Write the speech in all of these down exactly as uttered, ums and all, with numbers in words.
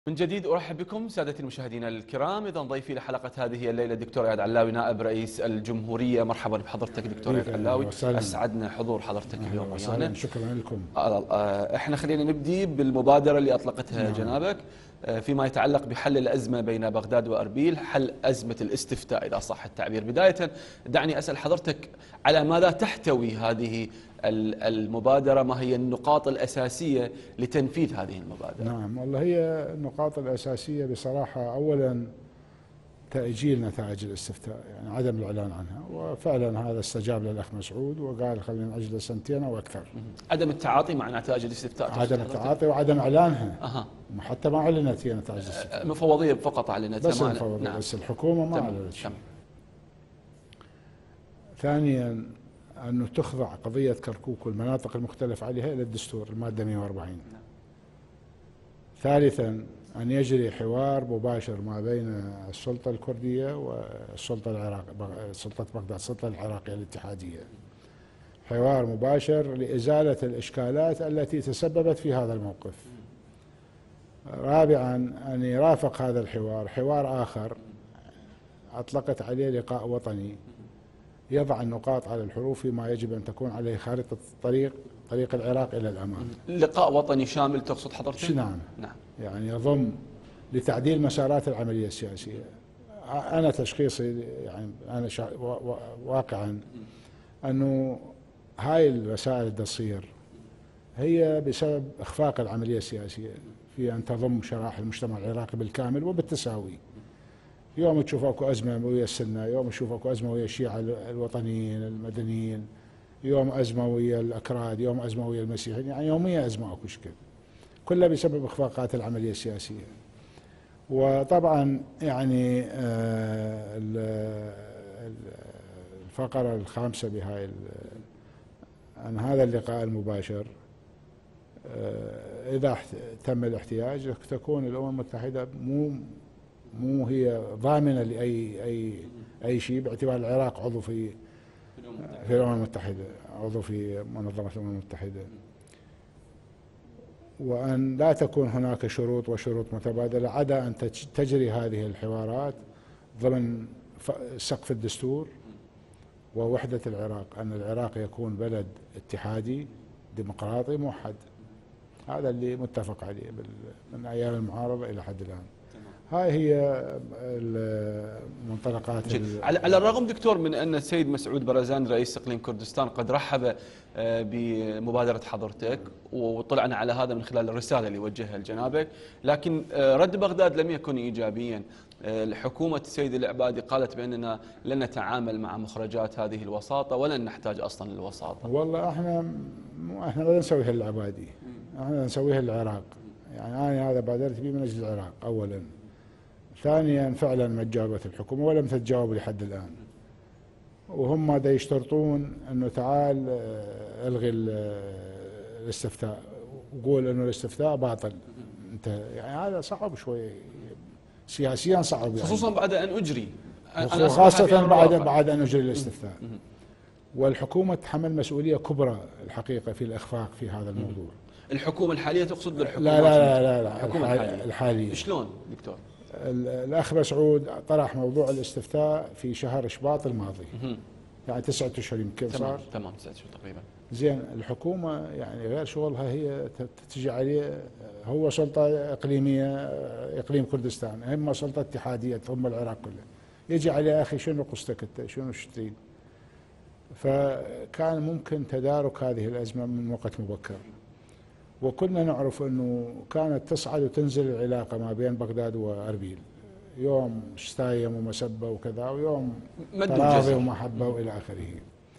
من جديد أرحب بكم سادتي المشاهدين الكرام. إذا ضيفي لحلقة هذه الليلة الدكتور إياد علاوي نائب رئيس الجمهورية. مرحبا بحضرتك دكتور إياد علاوي، أسعدنا حضور حضرتك اليوم ويانا. شكرا لكم. احنا خلينا نبدي بالمبادرة اللي أطلقتها نعم. جنابك فيما يتعلق بحل الأزمة بين بغداد وأربيل، حل أزمة الاستفتاء إذا صح التعبير. بداية دعني أسأل حضرتك على ماذا تحتوي هذه المبادرة، ما هي النقاط الأساسية لتنفيذ هذه المبادرة؟ نعم والله هي النقاط الأساسية بصراحة أولا تأجيل نتائج الاستفتاء، يعني عدم الإعلان عنها، وفعلا هذا استجاب للأخ مسعود وقال خلينا نأجله سنتين أو أكثر. عدم التعاطي مع نتائج الاستفتاء، عدم التعاطي وعدم إعلانها. أها. حتى ما أعلنت هي نتائج الاستفتاء، المفوضية فقط أعلنتها، بس المفوضية نعم. بس الحكومة ما أعلنت شيء. ثانيا أنه تخضع قضية كركوك والمناطق المختلف عليها إلى الدستور المادة مئة وأربعين. نعم. ثالثا أن يجري حوار مباشر ما بين السلطة الكردية والسلطة العراقية، سلطة بغداد، السلطة العراقية الاتحادية، حوار مباشر لإزالة الإشكالات التي تسببت في هذا الموقف. رابعا أن يرافق هذا الحوار حوار آخر أطلقت عليه لقاء وطني يضع النقاط على الحروف فيما يجب أن تكون عليه خارطة الطريق، طريق العراق إلى الأمام. لقاء وطني شامل تقصد حضرتك؟ نعم. نعم. يعني يضم لتعديل مسارات العملية السياسية. أنا تشخيصي يعني أنا واقعا أنه هاي الوسائل اللي تصير هي بسبب إخفاق العملية السياسية في أن تضم شرائح المجتمع العراقي بالكامل وبالتساوي. يوم تشوف اكو ازمه ويا السنه، يوم تشوف اكو ازمه ويا الشيعه الوطنيين المدنيين، يوم ازمه ويا الاكراد، يوم ازمه ويا المسيحيين، يعني يوميا ازمه اكو شكل. كلها بسبب اخفاقات العمليه السياسيه. وطبعا يعني الفقره الخامسه بهاي عن هذا اللقاء المباشر، اذا تم الاحتياج تكون الامم المتحده مو مو هي ضامنه لاي اي اي شيء، باعتبار العراق عضو في في الامم المتحده، عضو في منظمه الامم المتحده، وان لا تكون هناك شروط وشروط متبادله عدا ان تجري هذه الحوارات ضمن سقف الدستور ووحده العراق، ان العراق يكون بلد اتحادي ديمقراطي موحد. هذا اللي متفق عليه من ايام المعارضه الى حد الان. هاي هي المنطلقات. على الرغم دكتور من أن السيد مسعود برزان رئيس إقليم كردستان قد رحب بمبادرة حضرتك، وطلعنا على هذا من خلال الرسالة اللي وجهها لجنابك، لكن رد بغداد لم يكن إيجابيا. الحكومة السيد العبادي قالت بأننا لن نتعامل مع مخرجات هذه الوساطة ولن نحتاج أصلا للوساطة. والله احنا احنا لا نسويها للعبادي، احنا نسويها للعراق. يعني أنا هذا بادرت به من أجل العراق أولا. ثانيا فعلا ما تجاوبت الحكومة ولم تتجاوب لحد الآن، وهم دا يشترطون أنه تعال الغي الاستفتاء وقول أنه الاستفتاء باطل. انت يعني هذا صعب شوي سياسيا، صعب يعني. خصوصا بعد أن أجري، خاصة بعد بعد أن أجري الاستفتاء. والحكومة تحمل مسؤولية كبرى الحقيقة في الإخفاق في هذا الموضوع. الحكومة الحالية تقصد الحكومة؟ لا لا لا لا الحكومة الحالية. الحالية. شلون دكتور؟ الأخ مسعود طرح موضوع الاستفتاء في شهر شباط الماضي، يعني تسعة أشهر يمكن صار. تمام تمام تسعة أشهر تقريبا. زين الحكومة يعني غير شغلها هي تجي عليه، هو سلطة إقليمية إقليم كردستان، هم سلطة اتحادية ثم العراق كله، يجي عليه أخي شنو قصتك أنت، شنو تريد؟ فكان ممكن تدارك هذه الأزمة من وقت مبكر. وكنا نعرف أنه كانت تصعد وتنزل العلاقة ما بين بغداد وأربيل، يوم شتايم ومسبة وكذا، ويوم تراضي ومحبة وإلى آخره.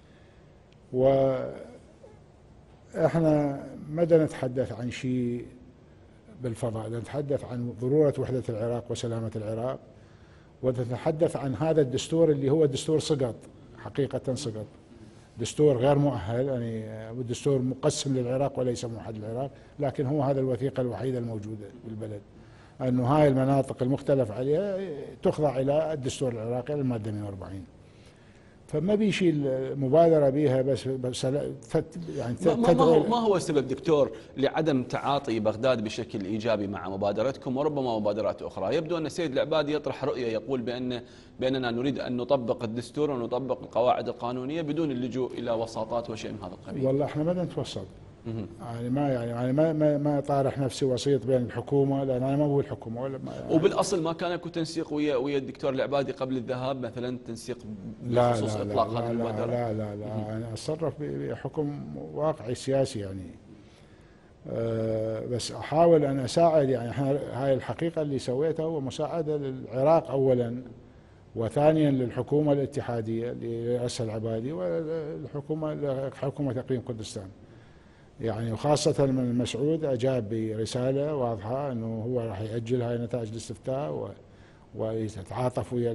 وإحنا ما نتحدث عن شيء بالفضاء، نتحدث عن ضرورة وحدة العراق وسلامة العراق، ونتحدث عن هذا الدستور اللي هو دستور سقط، حقيقة سقط، دستور غير مؤهل، يعني الدستور مقسم للعراق وليس موحد للعراق، لكن هو هذا الوثيقة الوحيدة الموجودة بالبلد، أنه هاي المناطق المختلف عليها تخضع إلى الدستور العراقي المادة مئة وأربعين. فما بيشيل مبادره بيها بس بس يعني ما, ما, هو ما هو السبب دكتور لعدم تعاطي بغداد بشكل ايجابي مع مبادرتكم وربما مبادرات اخرى؟ يبدو ان السيد العبادي يطرح رؤيه يقول بان باننا نريد ان نطبق الدستور ونطبق القواعد القانونيه بدون اللجوء الى وساطات وشيء من هذا القبيل. والله احنا ما نتوسط، يعني ما يعني يعني ما ما, ما طارح نفسي وسيط بين الحكومه، لان انا ما هو الحكومه ولا ما يعني. وبالاصل ما كان اكو تنسيق ويا ويا الدكتور العبادي قبل الذهاب مثلا، تنسيق بخصوص لا لا اطلاق لا هذه المبادره؟ لا لا لا, لا انا اتصرف بحكم واقعي سياسي يعني. أه بس احاول ان اساعد، يعني هاي الحقيقه اللي سويتها هو مساعده للعراق اولا، وثانيا للحكومه الاتحاديه اللي رئيسها العبادي، والحكومه حكومه اقليم كردستان يعني، وخاصة من المسعود أجاب برسالة واضحة أنه هو راح يأجل هاي نتائج الاستفتاء ويتعاطف ويا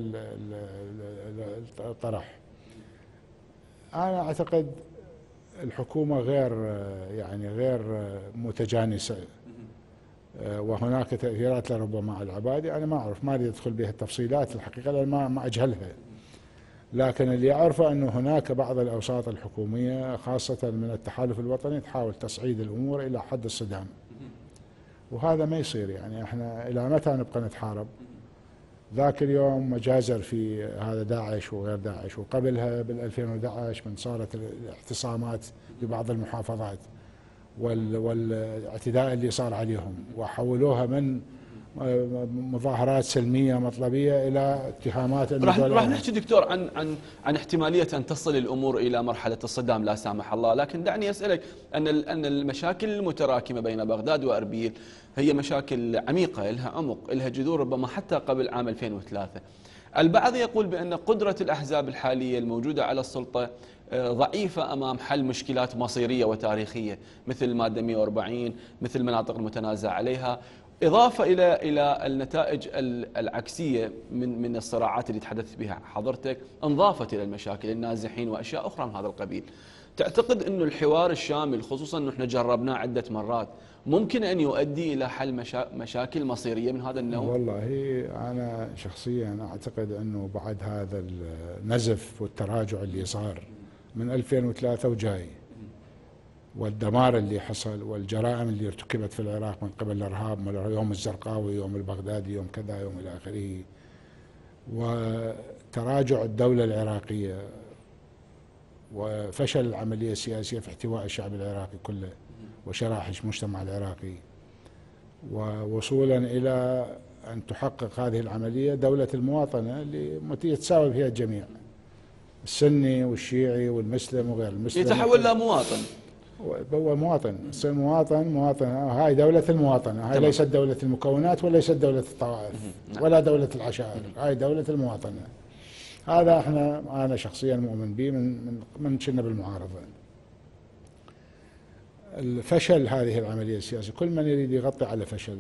الطرح. أنا أعتقد الحكومة غير يعني غير متجانسة، وهناك تأثيرات لربما على العبادي، أنا ما أعرف، ما أريد أدخل بها التفصيلات الحقيقة لأن ما ما أجهلها، لكن اللي أعرفه أنه هناك بعض الأوساط الحكومية خاصة من التحالف الوطني تحاول تصعيد الأمور إلى حد الصدام، وهذا ما يصير. يعني احنا إلى متى نبقى نتحارب؟ ذاك اليوم مجازر في هذا داعش وغير داعش، وقبلها بال ألفين وأحد عشر من صارت الاعتصامات ببعض المحافظات والاعتداء اللي صار عليهم، وحولوها من مظاهرات سلميه مطلبيه الى اتهامات. راح راح نحكي دكتور عن عن عن احتماليه ان تصل الامور الى مرحله الصدام لا سامح الله، لكن دعني اسالك ان ان المشاكل المتراكمه بين بغداد واربيل هي مشاكل عميقه، لها عمق، لها جذور ربما حتى قبل عام ألفين وثلاثة. البعض يقول بان قدره الاحزاب الحاليه الموجوده على السلطه ضعيفه امام حل مشكلات مصيريه وتاريخيه مثل الماده مئة وأربعين، مثل المناطق المتنازع عليها، إضافة إلى إلى النتائج العكسية من من الصراعات اللي تحدثت بها حضرتك، انضافت إلى المشاكل، النازحين وأشياء أخرى من هذا القبيل. تعتقد أنه الحوار الشامل، خصوصا أنه احنا جربناه عدة مرات، ممكن أن يؤدي إلى حل مشا مشاكل مصيرية من هذا النوع؟ والله أنا شخصيا أعتقد أنه بعد هذا النزف والتراجع اللي صار من ألفين وثلاثة وجاي، والدمار اللي حصل والجرائم اللي ارتكبت في العراق من قبل الارهاب، يوم الزرقاوي، يوم البغدادي، يوم كذا، يوم الى اخره، وتراجع الدوله العراقيه وفشل العمليه السياسيه في احتواء الشعب العراقي كله وشرائح المجتمع العراقي، ووصولا الى ان تحقق هذه العمليه دوله المواطنه اللي يتساوى فيها الجميع، السني والشيعي والمسلم وغير المسلم، يتحول الى مواطن. هو مواطن، يصير مواطن مواطن هاي دولة المواطنة، هاي ليست دولة المكونات وليست دولة الطوائف ولا دولة العشائر، هاي دولة المواطنة. هذا احنا انا شخصيا مؤمن به من من من كنا بالمعارضة. الفشل هذه العملية السياسية، كل من يريد يغطي على فشله،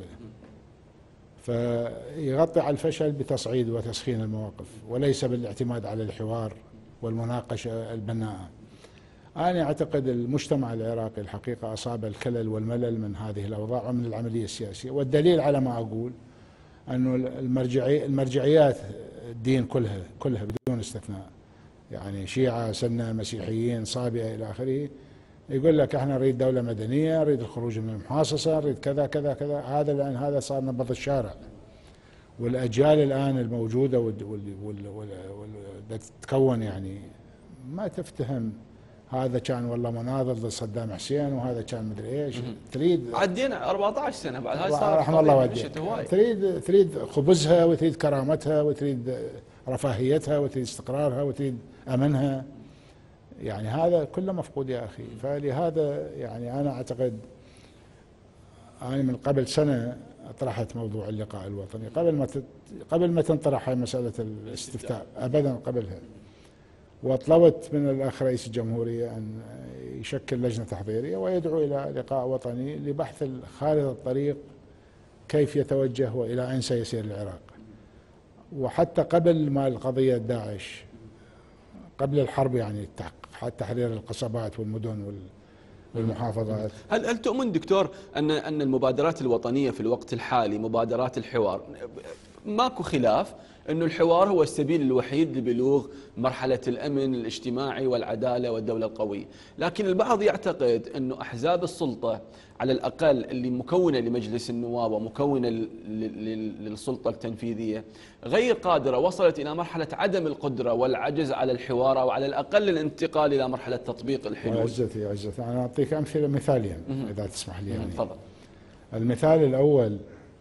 فيغطي على الفشل بتصعيد وتسخين المواقف وليس بالاعتماد على الحوار والمناقشة البناءة. أنا أعتقد المجتمع العراقي الحقيقة أصاب الكلل والملل من هذه الأوضاع ومن العملية السياسية، والدليل على ما أقول أنه المرجعي المرجعيات الدين كلها كلها بدون استثناء، يعني شيعة، سنة، مسيحيين، صابئة إلى آخره، يقول لك احنا نريد دولة مدنية، نريد الخروج من المحاصصة، نريد كذا كذا كذا. هذا الآن هذا صار نبض الشارع، والأجيال الآن الموجودة والتي تتكون يعني ما تفتهم هذا كان والله مناضل ضد صدام حسين وهذا كان مدري ايش. تريد عدينا أربعة عشر سنة بعد هاي صارت رحم الله والديك، تريد تريد خبزها وتريد كرامتها وتريد رفاهيتها وتريد استقرارها وتريد امنها، يعني هذا كله مفقود يا اخي. فلهذا يعني انا اعتقد، انا من قبل سنة طرحت موضوع اللقاء الوطني قبل ما قبل ما تنطرح هاي مسألة الاستفتاء، ابدا قبلها، وطلبت من الأخ رئيس الجمهورية أن يشكل لجنة تحضيرية ويدعو إلى لقاء وطني لبحث خارطة الطريق كيف يتوجه وإلى أين سيسير العراق. وحتى قبل ما القضية داعش، قبل الحرب يعني، تحرير القصبات والمدن والمحافظات. هل هل تؤمن دكتور أن أن المبادرات الوطنية في الوقت الحالي، مبادرات الحوار، ماكو خلاف أنه الحوار هو السبيل الوحيد لبلوغ مرحلة الأمن الاجتماعي والعدالة والدولة القوية، لكن البعض يعتقد أنه أحزاب السلطة على الأقل اللي مكونة لمجلس النواب ومكونة للسلطة التنفيذية غير قادرة، وصلت إلى مرحلة عدم القدرة والعجز على الحوار أو على الأقل الانتقال إلى مرحلة تطبيق الحلول. عزتي عزتي أنا أعطيك أمثلة مثالين إذا تسمح لي. يعني تفضل. المثال الأول،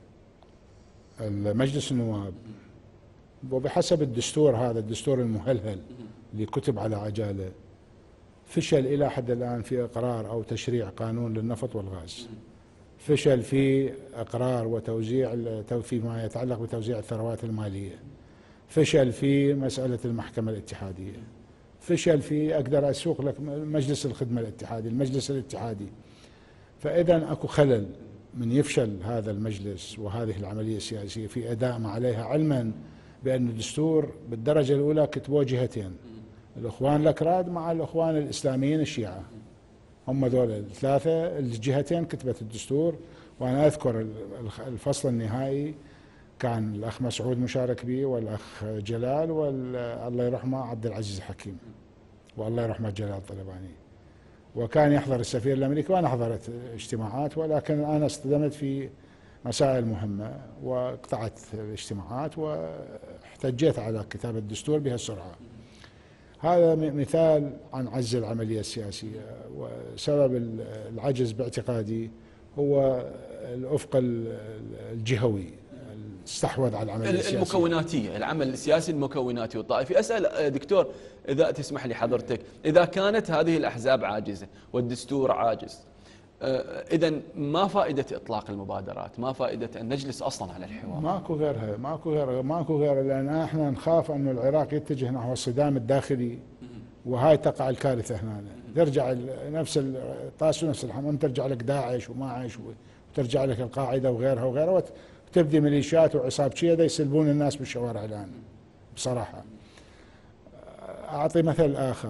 المجلس النواب وبحسب الدستور هذا الدستور المهلهل اللي كتب على عجالة فشل إلى حد الآن في إقرار أو تشريع قانون للنفط والغاز، فشل في إقرار وتوزيع فيما يتعلق بتوزيع الثروات المالية، فشل في مسألة المحكمة الاتحادية، فشل في أقدر أسوق لك مجلس الخدمة الاتحادي، المجلس الاتحادي. فإذا أكو خلل من يفشل هذا المجلس وهذه العملية السياسية في أداء ما عليها، علما بأن الدستور بالدرجة الأولى كتبوه جهتين، الإخوان الأكراد مع الإخوان الإسلاميين الشيعة، هم ذول الثلاثة الجهتين كتبت الدستور. وأنا أذكر الفصل النهائي كان الأخ مسعود مشارك به والأخ جلال والله يرحمه عبد العزيز حكيم والله يرحمه جلال طلباني، وكان يحضر السفير الأمريكي وأنا حضرت اجتماعات، ولكن أنا استدمت في مسائل مهمة وقطعت الاجتماعات واحتجيت على كتابة الدستور بهالسرعة. هذا مثال عن عجز العملية السياسية، وسبب العجز باعتقادي هو الأفق الجهوي استحوذ على العملية السياسية المكوناتية، العمل السياسي المكوناتي والطائفي. أسأل دكتور إذا تسمح لي حضرتك، إذا كانت هذه الأحزاب عاجزة والدستور عاجز، إذا ما فائدة إطلاق المبادرات؟ ما فائدة أن نجلس أصلا على الحوار؟ ماكو غيرها، ماكو غيرها، ماكو غيرها، لأن احنا نخاف أن العراق يتجه نحو الصدام الداخلي، وهاي تقع الكارثة هنا، ترجع نفس الطاس ونفس الحمام، ترجع لك داعش وماعش وترجع لك القاعدة وغيرها وغيرها، وتبدي ميليشيات وعصابتشية يسلبون الناس بالشوارع الآن بصراحة. أعطي مثل آخر،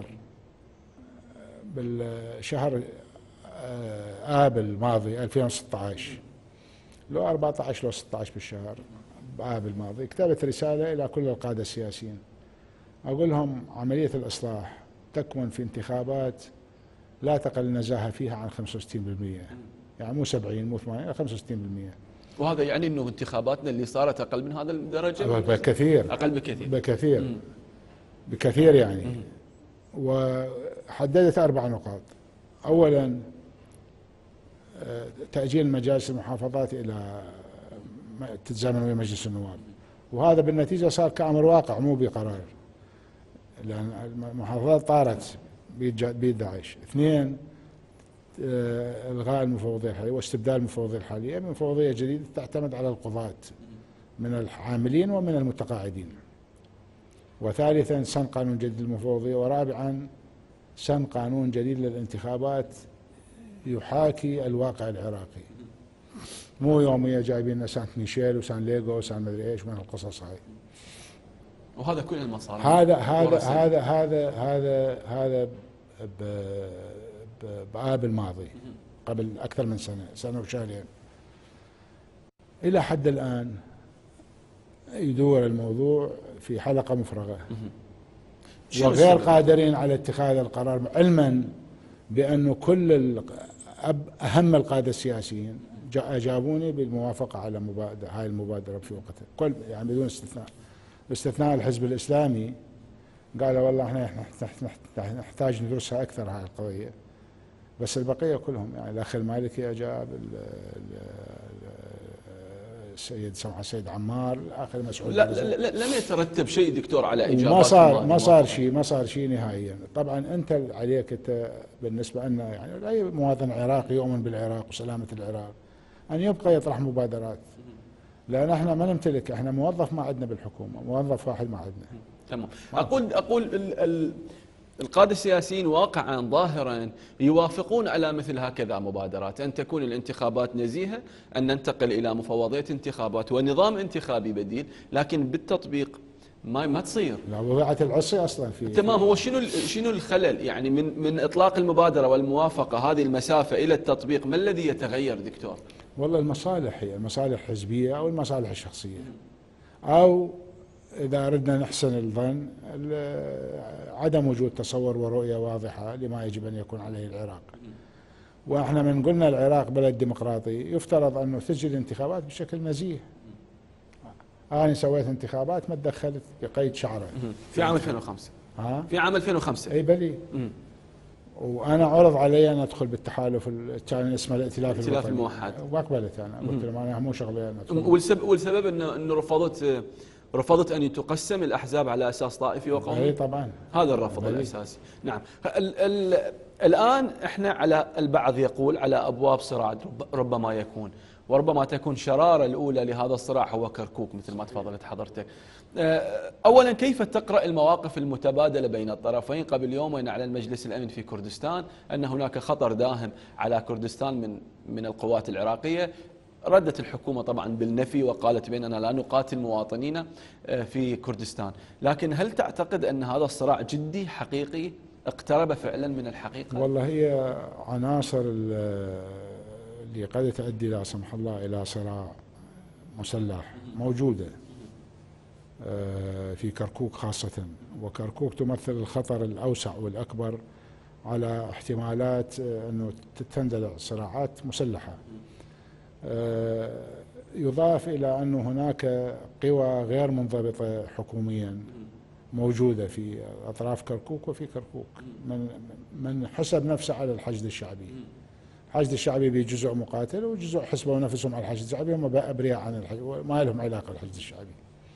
بالشهر آب الماضي ألفين وستة عشر لو أربعة عشر لو ستة عشر بالشهر آب الماضي كتبت رسالة إلى كل القادة السياسيين أقول لهم عملية الإصلاح تكمن في انتخابات لا تقل النزاهة فيها عن خمسة وستين بالمئة، يعني مو سبعين مو ثمانين، خمسة وستين بالمئة. وهذا يعني أنه انتخاباتنا اللي صارت أقل من هذا الدرجة؟ بكثير، أقل بكثير بكثير مم. بكثير يعني مم. وحددت أربع نقاط. أولا تأجيل مجالس المحافظات إلى تتزامن ويا مجلس النواب، وهذا بالنتيجة صار كأمر واقع مو بقرار، لأن المحافظات طارت بيد داعش. اثنين إلغاء المفوضية الحالية واستبدال المفوضية الحالية بمفوضية جديدة تعتمد على القضاة من العاملين ومن المتقاعدين. وثالثا سن قانون جديد للمفوضية. ورابعا سن قانون جديد للانتخابات يحاكي الواقع العراقي، مو يوميا جايبين لنا سانت ميشيل وسان ليغو وسان مدري ايش من القصص هاي. وهذا كل المصاري هذا هذا هذا هذا هذا هذا بآب الماضي قبل أكثر من سنة سنة وشهرين. إلى حد الآن يدور الموضوع في حلقة مفرغة وغير قادرين على اتخاذ القرار، علما بأنه كل أهم القادة السياسيين أجابوني بالموافقة على مبادرة هاي المبادرة في وقتها، كل يعني بدون استثناء، باستثناء الحزب الإسلامي قالوا والله احنا نحتاج ندرسها أكثر هاي القضية، بس البقية كلهم يعني الأخ المالكي أجاب، السيد سمح السيد عمار، الآخر مسعود. لا, لا, لا لم يترتب شيء دكتور على إجابات. ما صار ما صار شيء ما صار شيء نهائيا. طبعا أنت عليك أنت بالنسبة لنا يعني أي مواطن عراقي يؤمن بالعراق وسلامة العراق أن يبقى يطرح مبادرات، لأن احنا ما نمتلك، احنا موظف ما عندنا بالحكومة، موظف واحد ما عندنا. تمام. أقول أقول ال ال القادة السياسيين واقعا ظاهرا يوافقون على مثل هكذا مبادرات، أن تكون الانتخابات نزيهة، أن ننتقل إلى مفوضية انتخابات ونظام انتخابي بديل، لكن بالتطبيق ما ما تصير. لا وضعت العصي أصلا في. تمام. هو شنو شنو الخلل يعني من من إطلاق المبادرة والموافقة هذه المسافة إلى التطبيق؟ ما الذي يتغير دكتور؟ والله المصالح هي المصالح الحزبية أو المصالح الشخصية. أو إذا أردنا نحسن الظن عدم وجود تصور ورؤية واضحة لما يجب أن يكون عليه العراق. وإحنا من قلنا العراق بلد ديمقراطي يفترض أنه تجري الانتخابات بشكل نزيه. أنا سويت انتخابات ما تدخلت بقيد شعرة في عام ألفين وخمسة. ها؟ في عام ألفين وخمسة. أي بلي. مم. وأنا عرض علي أن أدخل بالتحالف، كان اسمه الائتلاف الائتلاف الموحد، وأقبلت أنا، قلت لهم أنا مو شغلي أن أدخل. والسبب والسبب أنه أنه رفضت رفضت أن تقسم الأحزاب على أساس طائفي وقومي. أي طبعا. هذا الرفض بلي. الأساسي. نعم. ال ال الآن إحنا على البعض يقول على أبواب صراع ربما يكون، وربما تكون شرارة الأولى لهذا الصراع هو كركوك مثل ما تفضلت حضرتك. أولا كيف تقرأ المواقف المتبادلة بين الطرفين؟ قبل يومين على المجلس الأمن في كردستان أن هناك خطر داهم على كردستان من من القوات العراقية. ردت الحكومة طبعا بالنفي وقالت بأننا لا نقاتل مواطنينا في كردستان، لكن هل تعتقد أن هذا الصراع جدي حقيقي اقترب فعلا من الحقيقة؟ والله هي عناصر اللي قد تؤدي لا سمح الله إلى صراع مسلح موجودة في كركوك خاصة، وكركوك تمثل الخطر الأوسع والأكبر على احتمالات أنه تندلع صراعات مسلحة. يضاف إلى أنه هناك قوى غير منضبطة حكوميا موجودة في أطراف كركوك وفي كركوك، من من حسب نفسه على الحشد الشعبي. الحشد الشعبي بجزء مقاتل وجزء حسبوا نفسهم على الحشد الشعبي، هم أبرياء عن الحشد وما لهم علاقة بالحشد الشعبي.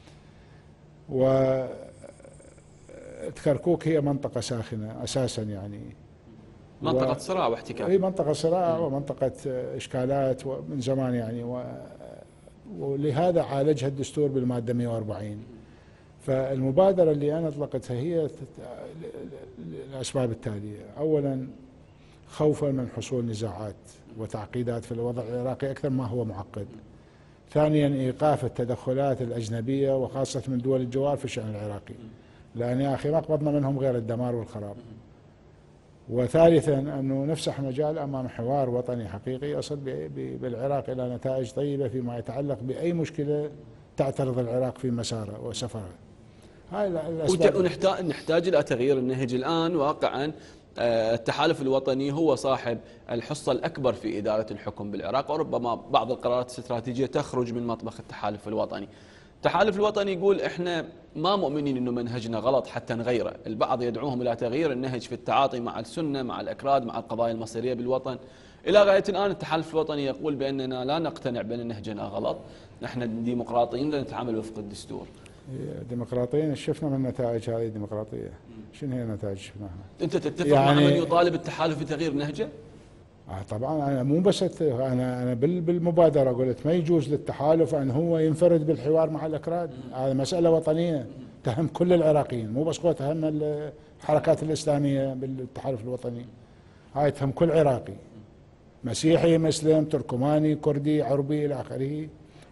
وكركوك هي منطقة ساخنة أساسا، يعني منطقة صراع واحتكاك. هي منطقة صراع ومنطقة إشكالات من زمان يعني، ولهذا عالجها الدستور بالمادة مئة وأربعين. فالمبادرة اللي أنا أطلقتها هي الأسباب التالية: أولا خوفا من حصول نزاعات وتعقيدات في الوضع العراقي أكثر ما هو معقد. ثانيا إيقاف التدخلات الأجنبية وخاصة من دول الجوار في الشأن العراقي، لأن يا أخي ما قبضنا منهم غير الدمار والخراب. وثالثا أنه نفسح مجال أمام حوار وطني حقيقي يصل بالعراق إلى نتائج طيبة فيما يتعلق بأي مشكلة تعترض العراق في مساره وسفره. هاي الأسباب. ونحتاج نحتاج إلى تغيير النهج الآن. واقعا التحالف الوطني هو صاحب الحصة الأكبر في إدارة الحكم بالعراق، وربما بعض القرارات الاستراتيجية تخرج من مطبخ التحالف الوطني. التحالف الوطني يقول احنا ما مؤمنين انه منهجنا غلط حتى نغيره، البعض يدعوهم الى تغيير النهج في التعاطي مع السنة، مع الأكراد، مع القضايا المصيرية بالوطن. إلى غاية الآن التحالف الوطني يقول بأننا لا نقتنع بأن نهجنا غلط، نحن ديمقراطيين نتعامل وفق الدستور. ديمقراطيين شفنا من نتائج هذه الديمقراطية، شنو هي النتائج شفناها؟ أنت تتفق يعني مع من يطالب التحالف بتغيير نهجه؟ آه طبعا انا مو بس انا انا بالمبادره قلت ما يجوز للتحالف ان هو ينفرد بالحوار مع الاكراد، هذه مساله وطنيه تهم كل العراقيين، مو بس قوة تهم الحركات الاسلاميه بالتحالف الوطني، هاي تهم كل عراقي، مسيحي مسلم تركماني كردي عربي الى اخره،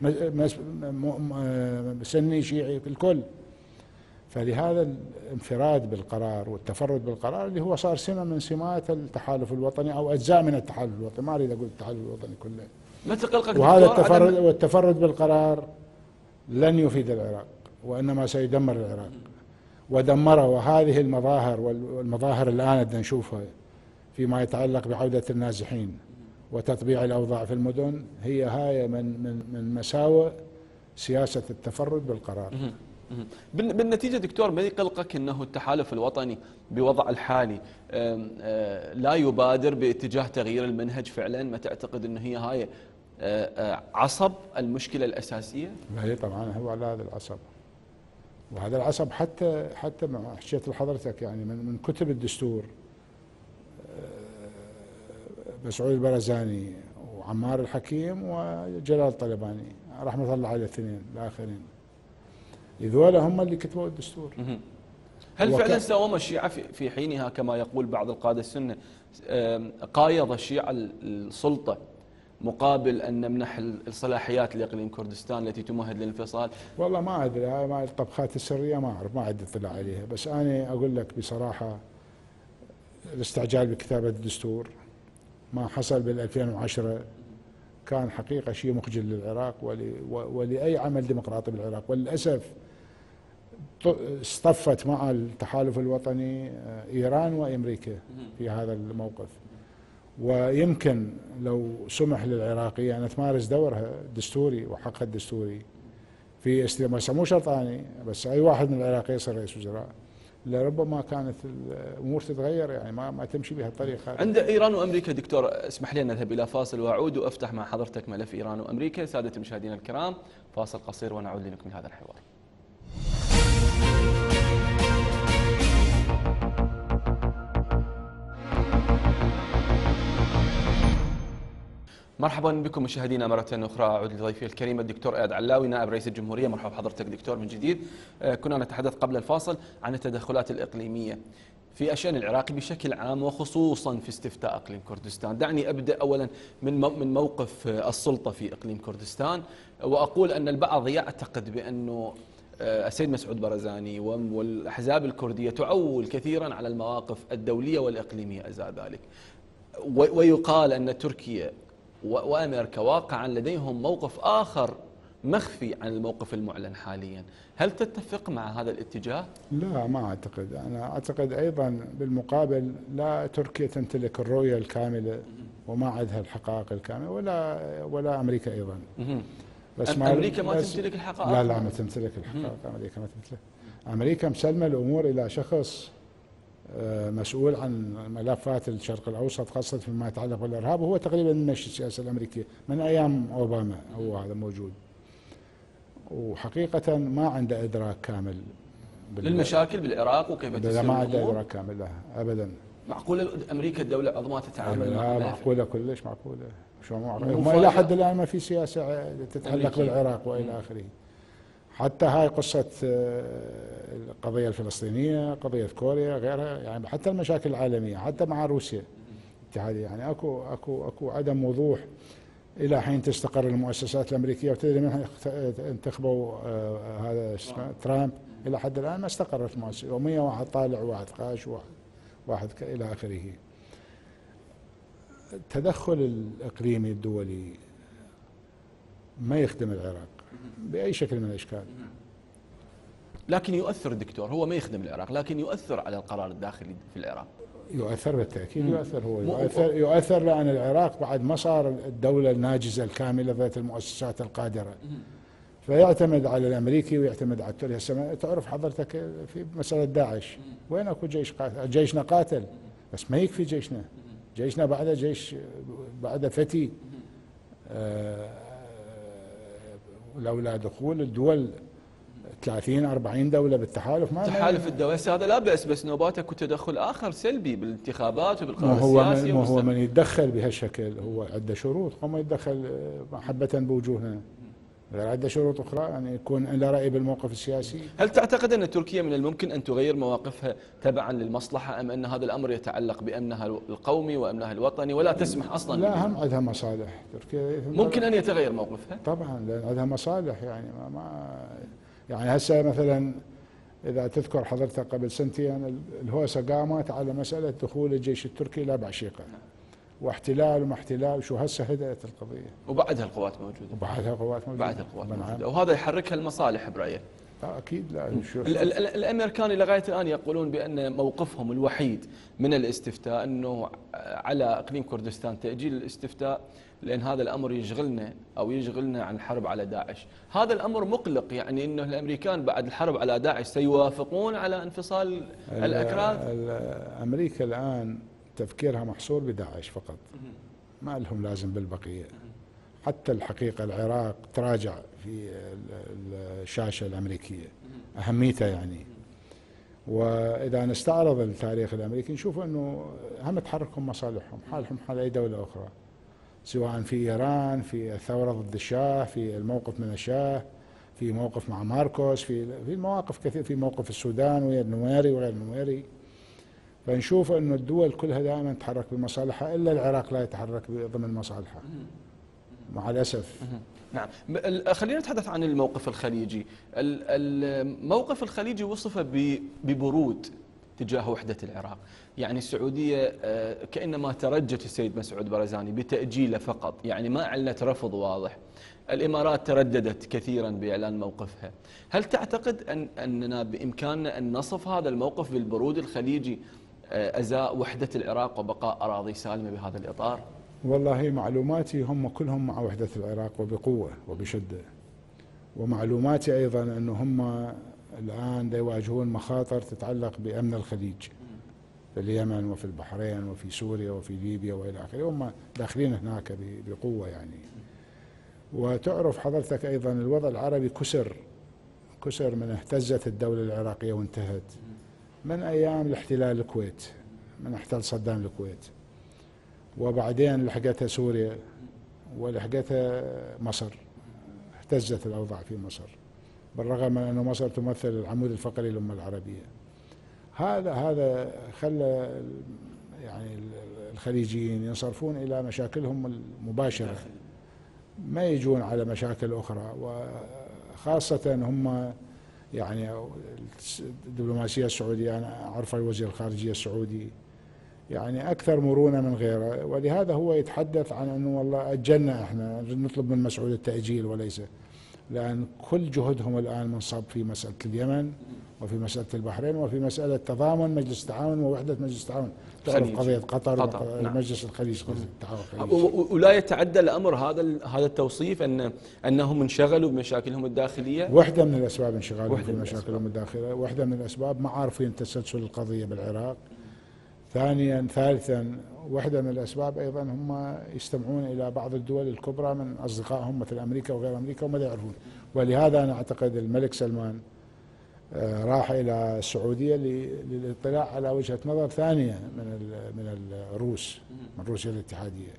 سني شيعي الكل. فلهذا الانفراد بالقرار والتفرد بالقرار اللي هو صار سمة من سمات التحالف الوطني او اجزاء من التحالف الوطني، ما اريد اقول التحالف الوطني كله. ما تقلقك وهذا التفرد والتفرد بالقرار لن يفيد العراق، وانما سيدمر العراق ودمره. وهذه المظاهر والمظاهر الان بدنا نشوفها فيما يتعلق بعودة النازحين وتطبيع الاوضاع في المدن، هي هاي من من من مساوئ سياسة التفرد بالقرار. بالنتيجة دكتور ما يقلقك أنه التحالف الوطني بوضع الحالي لا يبادر باتجاه تغيير المنهج فعلا؟ ما تعتقد أنه هي هاي عصب المشكلة الأساسية؟ هي طبعا هو على هذا العصب، وهذا العصب حتى حتى مع حكيت لحضرتك يعني من من كتب الدستور مسعود البرزاني وعمار الحكيم وجلال الطلباني رحمة الله على الاثنين الآخرين، ذولا هم اللي كتبوا الدستور. هل فعلا ساوم الشيعة في حينها كما يقول بعض القادة السنة، قايض الشيعة السلطة مقابل أن نمنح الصلاحيات لإقليم كردستان التي تمهد للانفصال؟ والله ما أدري، هاي مع الطبخات السرية ما أعرف، ما عندي اطلاع عليها، بس أنا أقول لك بصراحة الاستعجال بكتابة الدستور ما حصل بال ألفين وعشرة كان حقيقة شيء مخجل للعراق ولأي عمل ديمقراطي بالعراق. وللأسف اصطفت مع التحالف الوطني إيران وأمريكا في هذا الموقف. ويمكن لو سمح للعراقية أن تمارس دورها الدستوري وحقها الدستوري في استلام، مو شرطاني بس أي واحد من العراقيين يصير رئيس وزراء، لربما كانت الأمور تتغير، يعني ما ما تمشي بهالطريقة. عند إيران وأمريكا دكتور، اسمح لي أن نذهب إلى فاصل وأعود وأفتح مع حضرتك ملف إيران وأمريكا. سادة المشاهدين الكرام، فاصل قصير ونعود لنكمل هذا الحوار. مرحبا بكم مشاهدينا مرة أخرى. أعود لضيفي الكريم الدكتور إياد علاوي نائب رئيس الجمهورية. مرحبا بحضرتك دكتور من جديد. كنا نتحدث قبل الفاصل عن التدخلات الإقليمية في الشأن العراقي بشكل عام وخصوصا في استفتاء إقليم كردستان. دعني أبدأ أولا من من موقف السلطة في إقليم كردستان، وأقول أن البعض يعتقد بأنه السيد مسعود برزاني والأحزاب الكردية تعول كثيرا على المواقف الدولية والإقليمية أزاء ذلك، ويقال أن تركيا وأمريكا واقعا لديهم موقف آخر مخفي عن الموقف المعلن حاليا. هل تتفق مع هذا الاتجاه؟ لا، ما أعتقد. أنا أعتقد أيضا بالمقابل لا تركيا تمتلك الرؤية الكاملة وما عندها الحقائق الكاملة، ولا ولا أمريكا أيضا. بس ما أمريكا ما تمتلك الحقائق؟ لا لا، ما تمتلك الحقائق. أمريكا ما تمتلك. أمريكا مسلمة الأمور إلى شخص مسؤول عن ملفات الشرق الأوسط خاصة فيما يتعلق بالإرهاب، وهو تقريبا ماشي السياسة الأمريكية من أيام أوباما، هو هذا موجود. وحقيقة ما عنده إدراك كامل للمشاكل بالعراق وكيف تسير الأمور. ما عنده إدراك كامل لها أبدا. معقولة أمريكا الدولة العظمى تتعامل معها؟ معقولة كلش معقولة. شو معقولة؟ إلى حد الآن ما في سياسة تتعلق بالعراق وإلى آخره. حتى هاي قصة القضية الفلسطينية، قضية كوريا، غيرها، يعني حتى المشاكل العالمية، حتى مع روسيا الاتحادية، يعني اكو اكو اكو عدم وضوح الى حين تستقر المؤسسات الامريكية. وتدري من انتخبوا هذا اسمه ترامب، الى حد الان ما استقرت المؤسسة، ومية واحد طالع وواحد خاش وواحد واحد الى اخره. التدخل الاقليمي الدولي ما يخدم العراق بأي شكل من الأشكال. لكن يؤثر دكتور، هو ما يخدم العراق لكن يؤثر على القرار الداخلي في العراق. يؤثر بالتأكيد. مم. يؤثر هو يؤثر, يؤثر لأن العراق بعد ما صار الدولة الناجزة الكاملة ذات المؤسسات القادرة، فيعتمد على الأمريكي ويعتمد على التركي. تعرف حضرتك في مسألة داعش، وين أكو جيش قاتل؟ جيشنا قاتل بس ما يكفي جيشنا. جيشنا بعد جيش بعد فتي. آه لولا دخول الدول ثلاثين أربعين دولة بالتحالف ما تحالف الدول هذا لا بأس، بس نوباتك وتدخل آخر سلبي بالانتخابات وبالقرار السياسي. ما هو من يتدخل بهالشكل هو عنده شروط، هو ما يتدخل محبة بوجوهنا، عنده شروط أخرى، يعني يكون له رأي بالموقف السياسي. هل تعتقد أن تركيا من الممكن أن تغير مواقفها تبعا للمصلحة، أم أن هذا الأمر يتعلق بأمنها القومي وأمنها الوطني ولا تسمح أصلا؟ لا، هم عندها مصالح تركيا. ممكن أن يتغير موقفها؟ طبعا، لأن عندها مصالح. يعني ما, ما يعني هسه مثلا إذا تذكر حضرتك قبل سنتين الهوسة قامت على مسألة دخول الجيش التركي إلى بعشيقة، واحتلال وما احتلال، شو هسه هدأت القضية وبعدها القوات موجودة. وبعدها القوات موجودة. بعدها القوات موجودة، وهذا يحركها المصالح برأيك؟ أكيد. لا، الأمريكان لغاية الآن يقولون بأن موقفهم الوحيد من الاستفتاء أنه على إقليم كردستان تأجيل الاستفتاء، لأن هذا الأمر يشغلنا أو يشغلنا عن الحرب على داعش. هذا الأمر مقلق، يعني أنه الأمريكان بعد الحرب على داعش سيوافقون على انفصال الأكراد؟ أمريكا الآن تفكيرها محصور بداعش فقط، ما لهم لازم بالبقية. حتى الحقيقة العراق تراجع في الشاشة الأمريكية أهميتها يعني. وإذا نستعرض التاريخ الأمريكي نشوف أنه هم تحركهم مصالحهم، حالهم حال أي دولة أخرى، سواء في إيران، في الثورة ضد الشاه، في الموقف من الشاه، في موقف مع ماركوس، في في مواقف كثير، في موقف السودان ويا النويري وغير النويري. فنشوف أنه الدول كلها دائما تتحرك بمصالحها، إلا العراق لا يتحرك ضمن مصالحها مع الأسف. نعم. خلينا نتحدث عن الموقف الخليجي. الموقف الخليجي وصف ببرود تجاه وحدة العراق. يعني السعودية كأنما ترجت السيد مسعود برزاني بتأجيله فقط، يعني ما أعلنت رفض واضح. الإمارات ترددت كثيرا بإعلان موقفها. هل تعتقد أن أننا بإمكاننا أن نصف هذا الموقف بالبرود الخليجي أزاء وحدة العراق وبقاء أراضي سالمة بهذا الإطار؟ والله معلوماتي هم كلهم مع وحدة العراق وبقوة وبشدة، ومعلوماتي أيضا أنه هم الآن يواجهون مخاطر تتعلق بأمن الخليج في اليمن وفي البحرين وفي سوريا وفي ليبيا وإلى آخره، هم داخلين هناك بقوة يعني. وتعرف حضرتك أيضا الوضع العربي كسر كسر من اهتزت الدولة العراقية وانتهت من أيام الاحتلال الكويت، من احتل صدام الكويت، وبعدين لحقتها سوريا ولحقتها مصر، اهتزت الأوضاع في مصر بالرغم من أن مصر تمثل العمود الفقري للأمة العربية. هذا هذا خلى يعني الخليجيين ينصرفون إلى مشاكلهم المباشرة، ما يجون على مشاكل أخرى، وخاصة هم يعني الدبلوماسية السعودية، أنا أعرف الوزير الخارجية السعودي يعني أكثر مرونة من غيره، ولهذا هو يتحدث عن أنه والله أجلنا، إحنا نطلب من مسعود التأجيل وليس، لأن كل جهدهم الآن منصب في مسألة اليمن وفي مسألة البحرين وفي مسألة تضامن مجلس التعاون ووحدة مجلس التعاون. تعرف قضية قطر, قطر. نعم. مجلس الخليج، قضية التعاون الخليجي. ولا يتعدى الأمر هذا هذا التوصيف أن أنهم انشغلوا بمشاكلهم الداخلية؟ واحدة من الأسباب انشغالهم في مشاكلهم الداخلية، واحدة من الأسباب ما عارفين تسلسل القضية بالعراق. ثانيا ثالثا واحدة من الأسباب أيضا هم يستمعون إلى بعض الدول الكبرى من أصدقائهم مثل أمريكا وغير أمريكا وما يعرفون، ولهذا أنا أعتقد الملك سلمان راح إلى السعودية للاطلاع على وجهة نظر ثانية من من الروس، من روسيا الاتحادية.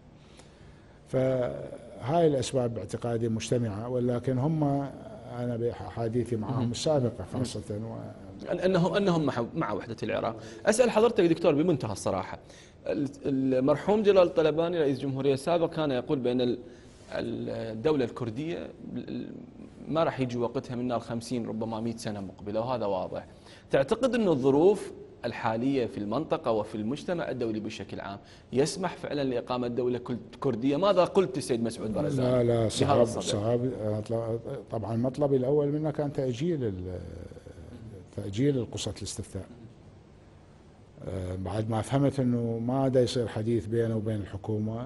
فهاي الأسباب باعتقادي مجتمعة، ولكن هم أنا بحديثي معهم السابقة خاصة و أنهم أنهم مع وحدة العراق. أسأل حضرتك دكتور بمنتهى الصراحة، المرحوم جلال الطلباني رئيس الجمهورية السابق كان يقول بأن الدولة الكردية ما راح يجي وقتها من الخمسين ربما مئة سنة مقبلة، وهذا واضح. تعتقد أن الظروف الحالية في المنطقة وفي المجتمع الدولي بشكل عام يسمح فعلا لإقامة دولة كردية؟ ماذا قلت السيد مسعود برزاني؟ لا لا صعب صعب. طبعا مطلبي الأول منه كان تأجيل تأجيل القصة الاستفتاء، بعد ما فهمت أنه ما دا يصير حديث بينه وبين الحكومة،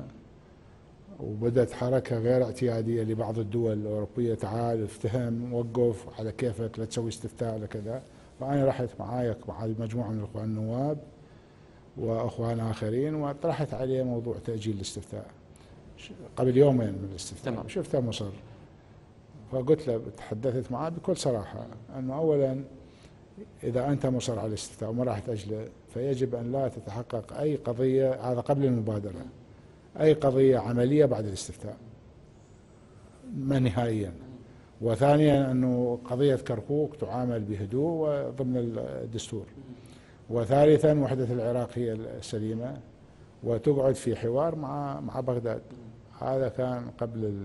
وبدأت حركة غير اعتيادية لبعض الدول الأوروبية، تعال افتهم وقف على كيفك لا تسوي استفتاء على كذا. فأنا رحت معايا مع مجموعة من الإخوان النواب وأخوان آخرين وطرحت عليه موضوع تأجيل الاستفتاء قبل يومين من الاستفتاء. شفته مصر، فقلت له تحدثت معاه بكل صراحة أنه أولا إذا أنت مصر على الاستفتاء وما راح تأجله فيجب أن لا تتحقق أي قضية، هذا قبل المبادرة، أي قضية عملية بعد الاستفتاء ما نهائيا. وثانيا أنه قضية كركوك تعامل بهدوء وضمن الدستور. وثالثا وحدة العراق هي السليمة وتقعد في حوار مع مع بغداد. هذا كان قبل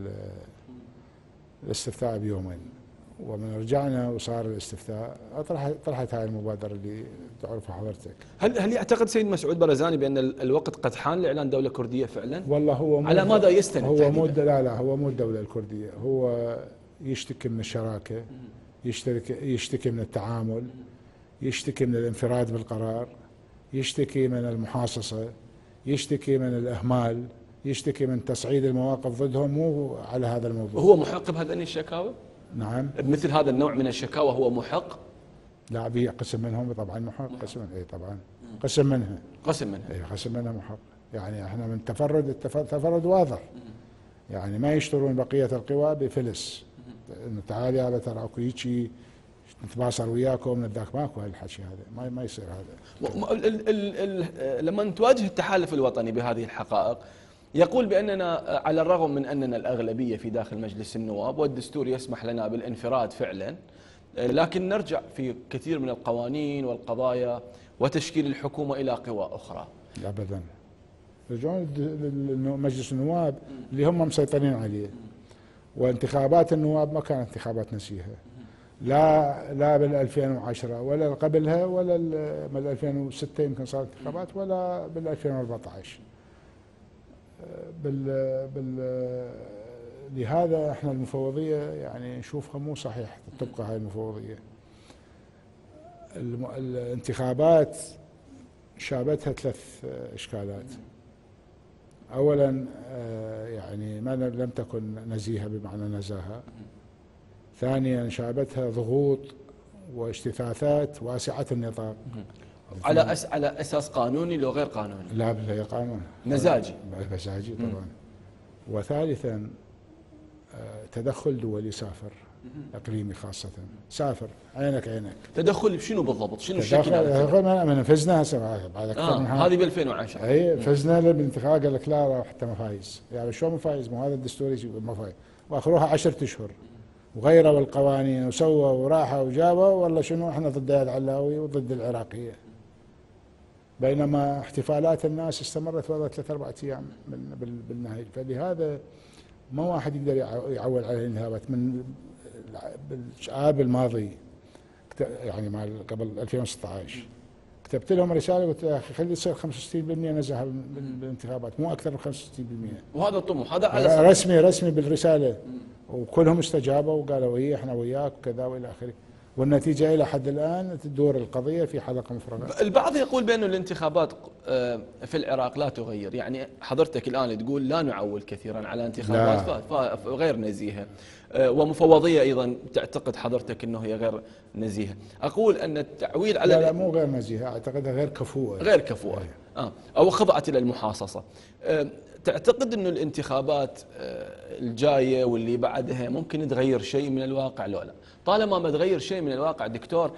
الاستفتاء بيومين، ومن رجعنا وصار الاستفتاء طرحت طرحت هاي المبادرة اللي تعرفها حضرتك. هل هل يعتقد سيد مسعود برزاني بأن الوقت قد حان لإعلان دولة كردية فعلا؟ والله هو على ماذا يستند؟ هو مو لا لا هو مو الدولة الكردية، هو يشتكي من الشراكة، يشتكي يشتكي من التعامل، يشتكي من الانفراد بالقرار، يشتكي من المحاصصة، يشتكي من الإهمال، يشتكي من تصعيد المواقف ضدهم. مو على هذا الموضوع. هو محق بهذين الشكاوى؟ نعم. بمثل هذا النوع من الشكاوى هو محق؟ لا، بي قسم منهم طبعا محق، قسم اي طبعا قسم منها قسم منها اي قسم منها محق. يعني احنا من تفرد التفرد واضح، يعني ما يشترون بقية القوى بفلس انه تعال يا ترى اكو هيجي نتباصر وياكم نداك، ماكو هالحكي هذا، ما ما يصير هذا. لما تواجه التحالف الوطني بهذه الحقائق يقول بأننا على الرغم من أننا الأغلبية في داخل مجلس النواب والدستور يسمح لنا بالانفراد فعلا، لكن نرجع في كثير من القوانين والقضايا وتشكيل الحكومة إلى قوى أخرى. أبدا، يرجعون مجلس النواب اللي هم مسيطرين عليه، وانتخابات النواب ما كانت انتخابات نزيهة، لا لا بال ألفين وعشرة ولا قبلها ولا بال ألفين وستة يمكن صارت انتخابات ولا بال ألفين وأربعة عشر. بال بال لهذا احنا المفوضيه يعني نشوفها مو صحيح تبقى هاي المفوضيه. الانتخابات شابتها ثلاث اشكالات. اولا يعني ما لم تكن نزيهه بمعنى نزاهه. ثانيا شابتها ضغوط واجتثاثات واسعه النطاق. على أس على اساس قانوني لو غير قانوني؟ لا غير قانوني، مزاجي. مزاجي طبعا. وثالثا تدخل دولي سافر، اقليمي خاصه، سافر عينك عينك. تدخل بشنو بالضبط؟ شنو الشكل هذا؟ ما فزنا هسه بعد اكثر آه من هذا. هذه ب ألفين وعشرة. اي فزنا بالانتخابات قال لك لا حتى ما فايز، يعني شو ما فايز؟ مو هذا الدستوري ما فايز، واخروها عشرة اشهر وغيروا القوانين وسووا وراحوا وجابوا والله شنو احنا ضد العلاوي وضد العراقيه. بينما احتفالات الناس استمرت والله ثلاث اربع ايام بالنهايه. فلهذا ما واحد يقدر يعول على الانتخابات. من العام الماضي يعني مع قبل ألفين وستة عشر كتبت لهم رساله قلت يا اخي خلي يصير خمسة وستين بالمئة نزاهه بالانتخابات، مو اكثر من خمسة وستين بالمئة. وهذا الطموح هذا على رسمي رسمي بالرساله، وكلهم استجابوا وقالوا هي احنا وياك وكذا والى اخره. والنتيجه الى حد الان تدور القضيه في حلقه مفرغه. البعض يقول بأن الانتخابات في العراق لا تغير، يعني حضرتك الان تقول لا نعول كثيرا على انتخابات غير نزيهه، ومفوضيه ايضا تعتقد حضرتك انه هي غير نزيهه. اقول ان التعويل على لا لا مو غير نزيهه، اعتقدها غير كفؤه. غير كفؤه اه او خضعت الى المحاصصه. تعتقد انه الانتخابات الجايه واللي بعدها ممكن تغير شيء من الواقع لو لا؟ طالما ما تغير شيء من الواقع دكتور،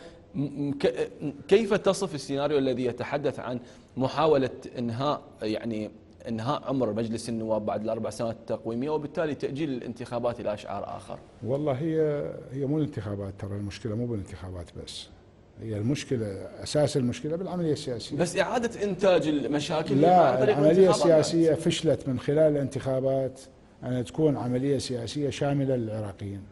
كيف تصف السيناريو الذي يتحدث عن محاولة انهاء يعني انهاء عمر مجلس النواب بعد الاربع سنوات التقويمية وبالتالي تأجيل الانتخابات الى اشعار اخر؟ والله هي هي مو الانتخابات، ترى المشكلة مو بالانتخابات بس، هي المشكلة اساس المشكلة بالعملية السياسية. بس اعادة انتاج المشاكل لا، العملية السياسية فشلت من خلال الانتخابات ان تكون عملية سياسية شاملة للعراقيين.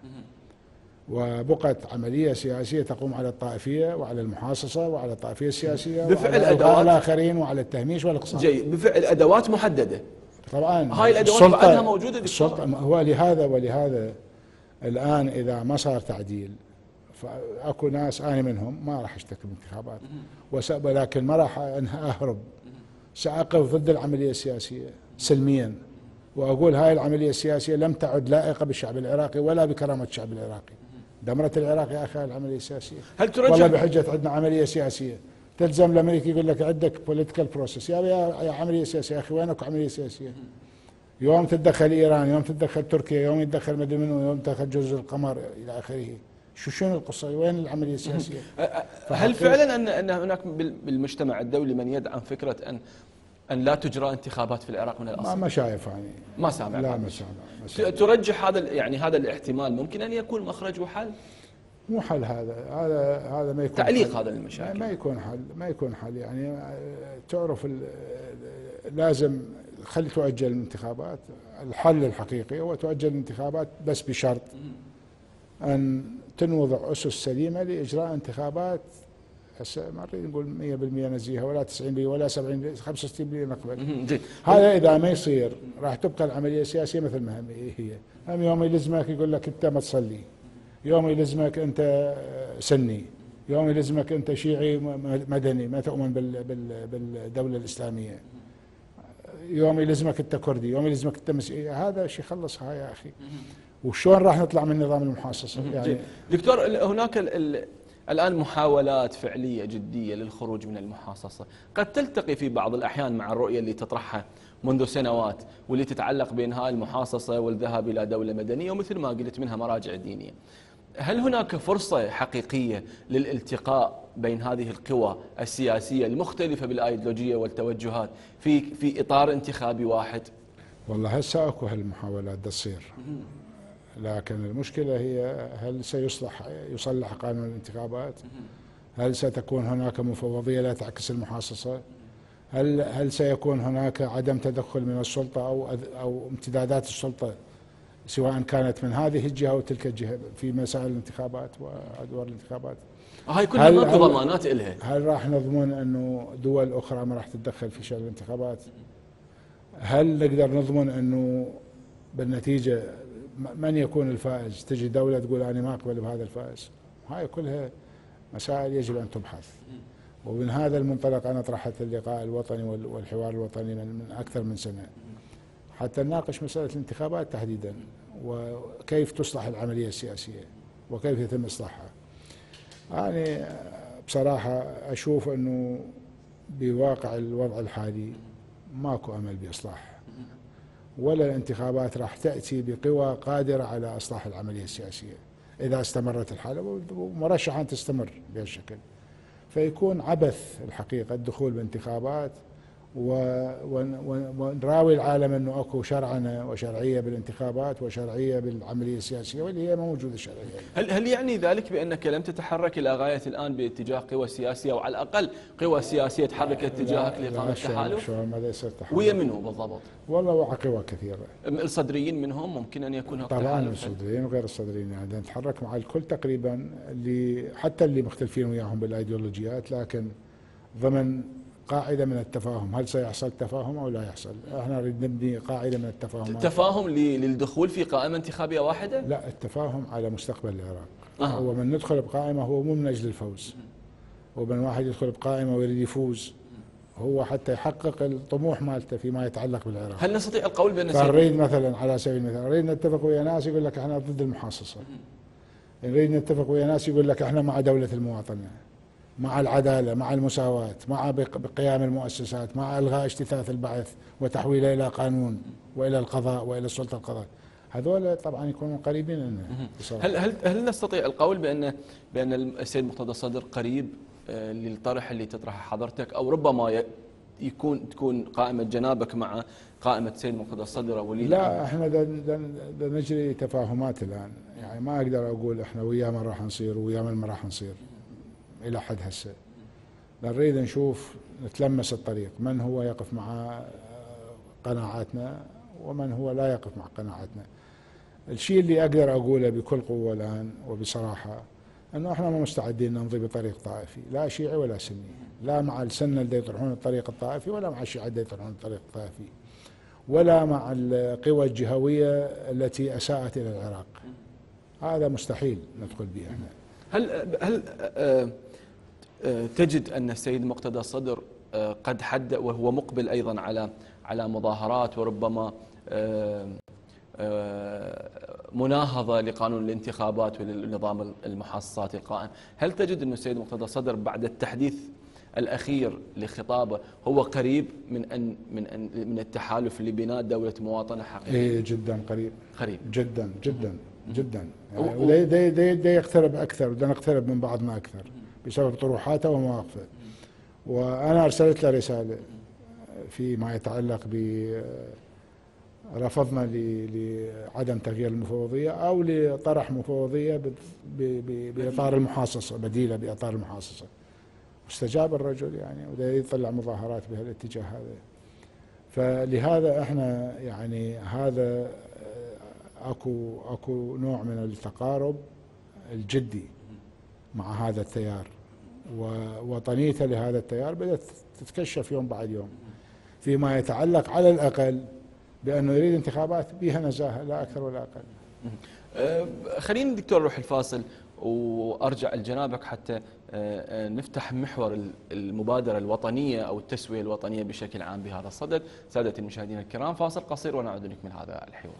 وبقت عملية سياسية تقوم على الطائفية وعلى المحاصصة وعلى الطائفية السياسية بفعل وعلى أدوات الآخرين وعلى التهميش والإقصاء. جيد، بفعل أدوات محددة. طبعا هاي الأدوات بعدها موجودة السلطة. هو لهذا ولهذا الآن إذا ما صار تعديل فأكو ناس أنا منهم ما راح أشترك بالانتخابات، ولكن ما راح أهرب، سأقف ضد العملية السياسية سلميا، وأقول هاي العملية السياسية لم تعد لائقة بالشعب العراقي ولا بكرامة الشعب العراقي. دمرت العراق يا اخي العمليه السياسيه. هل ترجح والله بحجه عندنا عمليه سياسيه تلزم الامريكي يقول لك عندك بوليتيكال بروسيس، يا يا عمليه سياسيه يا اخي وينك عمليه سياسيه؟ يوم تتدخل ايران، يوم تتدخل تركيا، يوم يتدخل مدري منو، يوم تتدخل جزر القمر الى اخره. شو شنو القصه؟ وين العمليه السياسيه؟ هل فعلا ان ان هناك بالمجتمع الدولي من يدعم فكره ان ان لا تجرى انتخابات في العراق من الاصل؟ ما شايف يعني. ما سامع. لا ما سامع. ترجح هذا يعني هذا الاحتمال ممكن ان يكون مخرج وحل؟ مو حل هذا، هذا هذا ما يكون تعليق حل. هذا المشاكل ما يكون حل، ما يكون حل يعني. تعرف لازم خلي تؤجل الانتخابات. الحل الحقيقي هو تؤجل الانتخابات بس بشرط ان تنوضع اسس سليمه لاجراء انتخابات. هسه ما نريد نقول مئة بالمئة نزيهه ولا تسعين بالمئة ولا سبعين بالمئة خمسة وستين بالمئة نقبل. هذا اذا ما يصير راح تبقى العمليه السياسيه مثل ما هي. هم يوم يلزمك يقول لك انت ما تصلي، يوم يلزمك انت سني، يوم يلزمك انت شيعي مدني ما تؤمن بالدوله الاسلاميه، يوم يلزمك انت كردي، يوم يلزمك انت مسيحي. هذا شيء خلصها يا اخي. وشلون راح نطلع من نظام المحاصصه يعني؟ دكتور، هناك الآن محاولات فعلية جدية للخروج من المحاصصة، قد تلتقي في بعض الأحيان مع الرؤية اللي تطرحها منذ سنوات واللي تتعلق بإنهاء المحاصصة والذهاب إلى دولة مدنية ومثل ما قلت منها مراجع دينية. هل هناك فرصة حقيقية للالتقاء بين هذه القوى السياسية المختلفة بالأيديولوجية والتوجهات في في إطار انتخابي واحد؟ والله هسه اكو هالمحاولات تصير، لكن المشكلة هي هل سيصلح يصلح قانون الانتخابات؟ هل ستكون هناك مفوضية لا تعكس المحاصصة؟ هل هل سيكون هناك عدم تدخل من السلطة أو أو امتدادات السلطة سواء كانت من هذه الجهة أو تلك الجهة في مسائل الانتخابات وأدوار الانتخابات. هاي كلها ماكو ضمانات إلها. هل راح نضمن أنه دول أخرى ما راح تتدخل في شأن الانتخابات؟ هل نقدر نضمن أنه بالنتيجة من يكون الفائز؟ تجي دولة تقول أنا ما أقبل بهذا الفائز. هاي كلها مسائل يجب أن تبحث. ومن هذا المنطلق أنا طرحت اللقاء الوطني والحوار الوطني من أكثر من سنة حتى نناقش مسألة الانتخابات تحديدا، وكيف تصلح العملية السياسية وكيف يتم إصلاحها. أنا بصراحة أشوف أنه بواقع الوضع الحالي ماكو أمل بإصلاح، ولا الانتخابات راح تأتي بقوى قادرة على إصلاح العملية السياسية إذا استمرت الحالة، ومرشحا تستمر بهالشكل. فيكون عبث الحقيقة الدخول بانتخابات ونراوي العالم أنه أكو شرعنة وشرعية بالانتخابات وشرعية بالعملية السياسية واللي هي ما موجودة شرعية. هل هل يعني ذلك بأنك لم تتحرك إلى غاية الآن باتجاه قوى سياسية، أو على الأقل قوى سياسية تحرك اتجاهك لإقامة التحالف؟ شلون ماذا يصير تحالف؟ ويا منو بالضبط؟ والله وقع قوى كثيرة. الصدريين منهم ممكن أن يكون هناك طبعا الصدريين وغير الصدريين، يعني نتحرك مع الكل تقريبا، اللي حتى اللي مختلفين وياهم بالايديولوجيات، لكن ضمن قاعدة من التفاهم. هل سيحصل تفاهم أو لا يحصل؟ احنا نريد نبني قاعدة من التفاهم. تفاهم للدخول في قائمة انتخابية واحدة؟ لا، التفاهم على مستقبل العراق. أه. هو من ندخل بقائمة هو مو من أجل الفوز، ومن واحد يدخل بقائمة ويريد يفوز هو حتى يحقق الطموح مالته فيما يتعلق بالعراق. هل نستطيع القول بأن نريد مثلا على سبيل المثال نريد نتفق ويا ناس يقول لك احنا ضد المحاصصة، نريد نتفق ويا ناس يقول لك احنا مع دولة المواطنة، مع العدالة، مع المساواة، مع بقيام المؤسسات، مع إلغاء اجتثاث البعث وتحويله إلى قانون وإلى القضاء وإلى السلطة القضاء. هذول طبعا يكونوا قريبين لنا. هل هل هل نستطيع القول بأن بأن السيد مقتدى الصدر قريب للطرح اللي تطرحه حضرتك، أو ربما يكون تكون قائمة جنابك مع قائمة السيد مقتدى الصدر ولي؟ لا، احنا دا دا نجري تفاهمات الآن، يعني ما أقدر أقول احنا ويا من راح نصير ويا من ما راح نصير إلى حد هسه. نريد نشوف نتلمس الطريق، من هو يقف مع قناعاتنا ومن هو لا يقف مع قناعاتنا. الشيء اللي أقدر أقوله بكل قوة الآن وبصراحة أنه إحنا ما مستعدين نمضي بطريق طائفي، لا شيعي ولا سني، لا مع السنة اللي يطرحون الطريق الطائفي ولا مع الشيعة اللي يطرحون الطريق الطائفي، ولا مع القوى الجهوية التي أساءت إلى العراق. هذا مستحيل ندخل به احنا. هل هل آه تجد أن السيد مقتدى الصدر قد حد وهو مقبل أيضا على على مظاهرات وربما مناهضة لقانون الانتخابات ولنظام المحاصصات القائم؟ هل تجد أن السيد مقتدى الصدر بعد التحديث الأخير لخطابه هو قريب من أن من أن من التحالف لبناء دولة مواطنة حقيقية؟ إيه جدا قريب. قريب جدا جدا جدا. يعني ده ده ده يقترب أكثر، بدنا نقترب من بعضنا أكثر بسبب طروحاته ومواقفه. وأنا أرسلت له رسالة فيما يتعلق ب رفضنا لعدم تغيير المفوضية أو لطرح مفوضية بإطار المحاصصة، بديلة بإطار المحاصصة. واستجاب الرجل يعني، وده يطلع مظاهرات بهالاتجاه هذا. فلهذا احنا يعني هذا اكو اكو نوع من التقارب الجدي مع هذا التيار، ووطنيته لهذا التيار بدأت تتكشف يوم بعد يوم فيما يتعلق على الأقل بأنه يريد انتخابات بها نزاهة لا أكثر ولا أقل. خلينا دكتور نروح الفاصل وأرجع لجنابك حتى نفتح محور المبادرة الوطنية أو التسوية الوطنية بشكل عام بهذا الصدد. سادة المشاهدين الكرام، فاصل قصير ونعود نكمل هذا الحوار.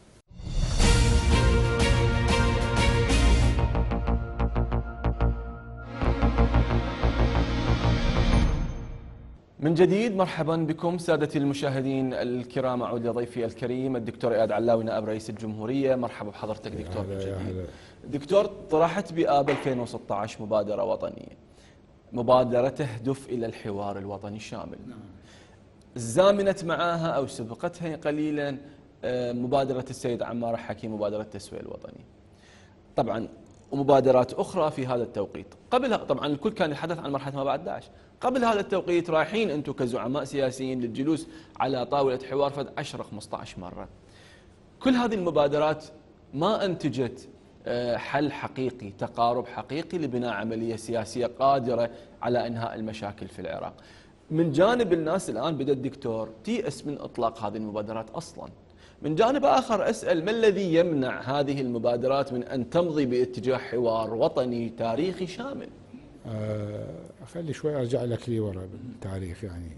من جديد مرحبا بكم سادتي المشاهدين الكرام. أعود لضيفي الكريم الدكتور إياد علاوي نائب رئيس الجمهورية. مرحبا بحضرتك دكتور. من جديد دكتور، طرحت بآب ألفين وستة عشر مبادرة وطنية، مبادرة تهدف إلى الحوار الوطني الشامل. زامنت معها أو سبقتها قليلا مبادرة السيد عمار حكيم، مبادرة التسوية الوطني طبعا، ومبادرات أخرى في هذا التوقيت. قبلها طبعا الكل كان يتحدث عن مرحلة ما بعد داعش. قبل هذا التوقيت رايحين أنتم كزعماء سياسيين للجلوس على طاولة حوار فد عشرة خمسة عشر مرة. كل هذه المبادرات ما أنتجت حل حقيقي، تقارب حقيقي لبناء عملية سياسية قادرة على إنهاء المشاكل في العراق. من جانب الناس الآن بدأ الدكتور تيأس من إطلاق هذه المبادرات أصلا. من جانب آخر أسأل ما الذي يمنع هذه المبادرات من أن تمضي باتجاه حوار وطني تاريخي شامل؟ أه خلي شوي أرجع لك لي ورا بالتاريخ. يعني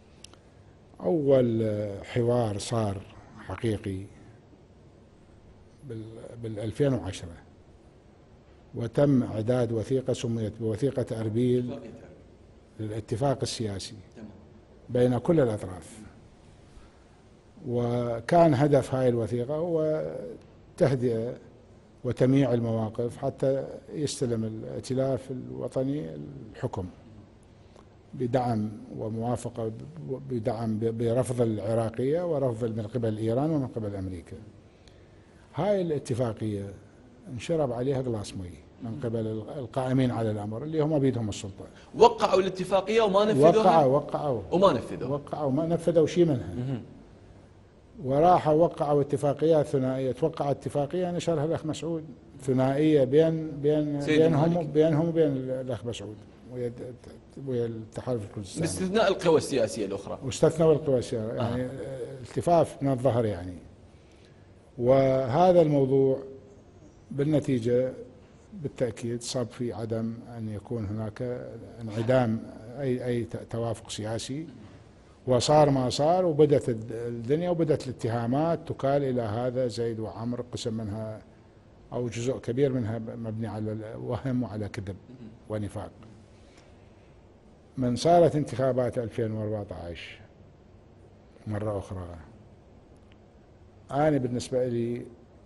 أول حوار صار حقيقي بال ألفين وعشرة، وتم إعداد وثيقة سميت بوثيقة أربيل للاتفاق السياسي بين كل الأطراف. وكان هدف هاي الوثيقة هو تهدئة وتمييع المواقف حتى يستلم الائتلاف الوطني الحكم بدعم وموافقة بدعم برفض العراقية ورفض من قبل إيران ومن قبل أمريكا. هاي الاتفاقية انشرب عليها قلاص مي من قبل القائمين على الأمر اللي هم بيدهم السلطة. وقعوا الاتفاقية وما نفذوها؟ وقعوا وقعوا وما نفذوا وقعوا وما نفذوا شيء منها. وراحوا وقعوا اتفاقيات ثنائية. توقع اتفاقية نشرها الأخ مسعود ثنائية بين بين بينهم بينهم وبين الأخ مسعود ويا ويا التحالف الكردستاني، باستثناء القوى السياسية الأخرى. واستثنوا القوى السياسية يعني آه. التفاف من الظهر يعني. وهذا الموضوع بالنتيجة بالتأكيد صاب في عدم أن يكون هناك انعدام أي أي توافق سياسي، وصار ما صار، وبدت الدنيا وبدت الاتهامات تكال إلى هذا زيد وعمر، قسم منها أو جزء كبير منها مبني على الوهم وعلى كذب ونفاق. من صارت انتخابات ألفين وأربعة عشر مرة أخرى، أنا بالنسبة لي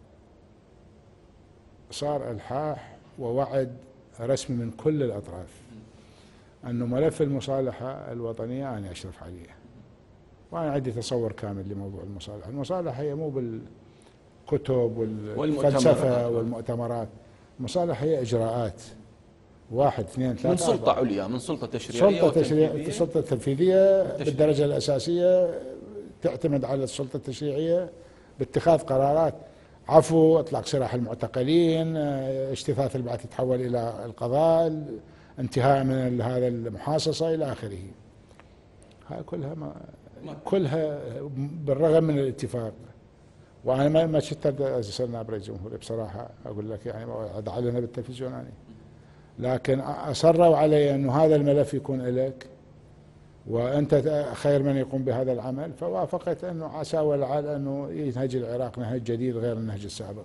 صار إلحاح ووعد رسمي من كل الأطراف أنه ملف المصالحة الوطنية أنا أشرف عليه، وأنا عندي تصور كامل لموضوع المصالحة. المصالحة هي مو بالكتب والفلسفة والمؤتمرات، المصالحة هي إجراءات واحد اثنين ثلاثة من سلطة أربعة. عليا، من سلطة تشريعية سلطة تشريعية، السلطة التنفيذية بالدرجة الأساسية تعتمد على السلطة التشريعية باتخاذ قرارات، عفو، اطلاق سراح المعتقلين، اجتثاث البعث يتحول الى القضاء، انتهاء من هذا المحاصصه الى اخره. هاي كلها ما كلها بالرغم من الاتفاق. وانا ما ما شفت اساسا نائب رئيس الجمهوريه بصراحه اقول لك، يعني اعلنها بالتلفزيون يعني، لكن اصروا علي انه هذا الملف يكون لك وأنت خير من يقوم بهذا العمل، فوافقت أنه عسى ولعل أنه ينهج العراق نهج جديد غير النهج السابق.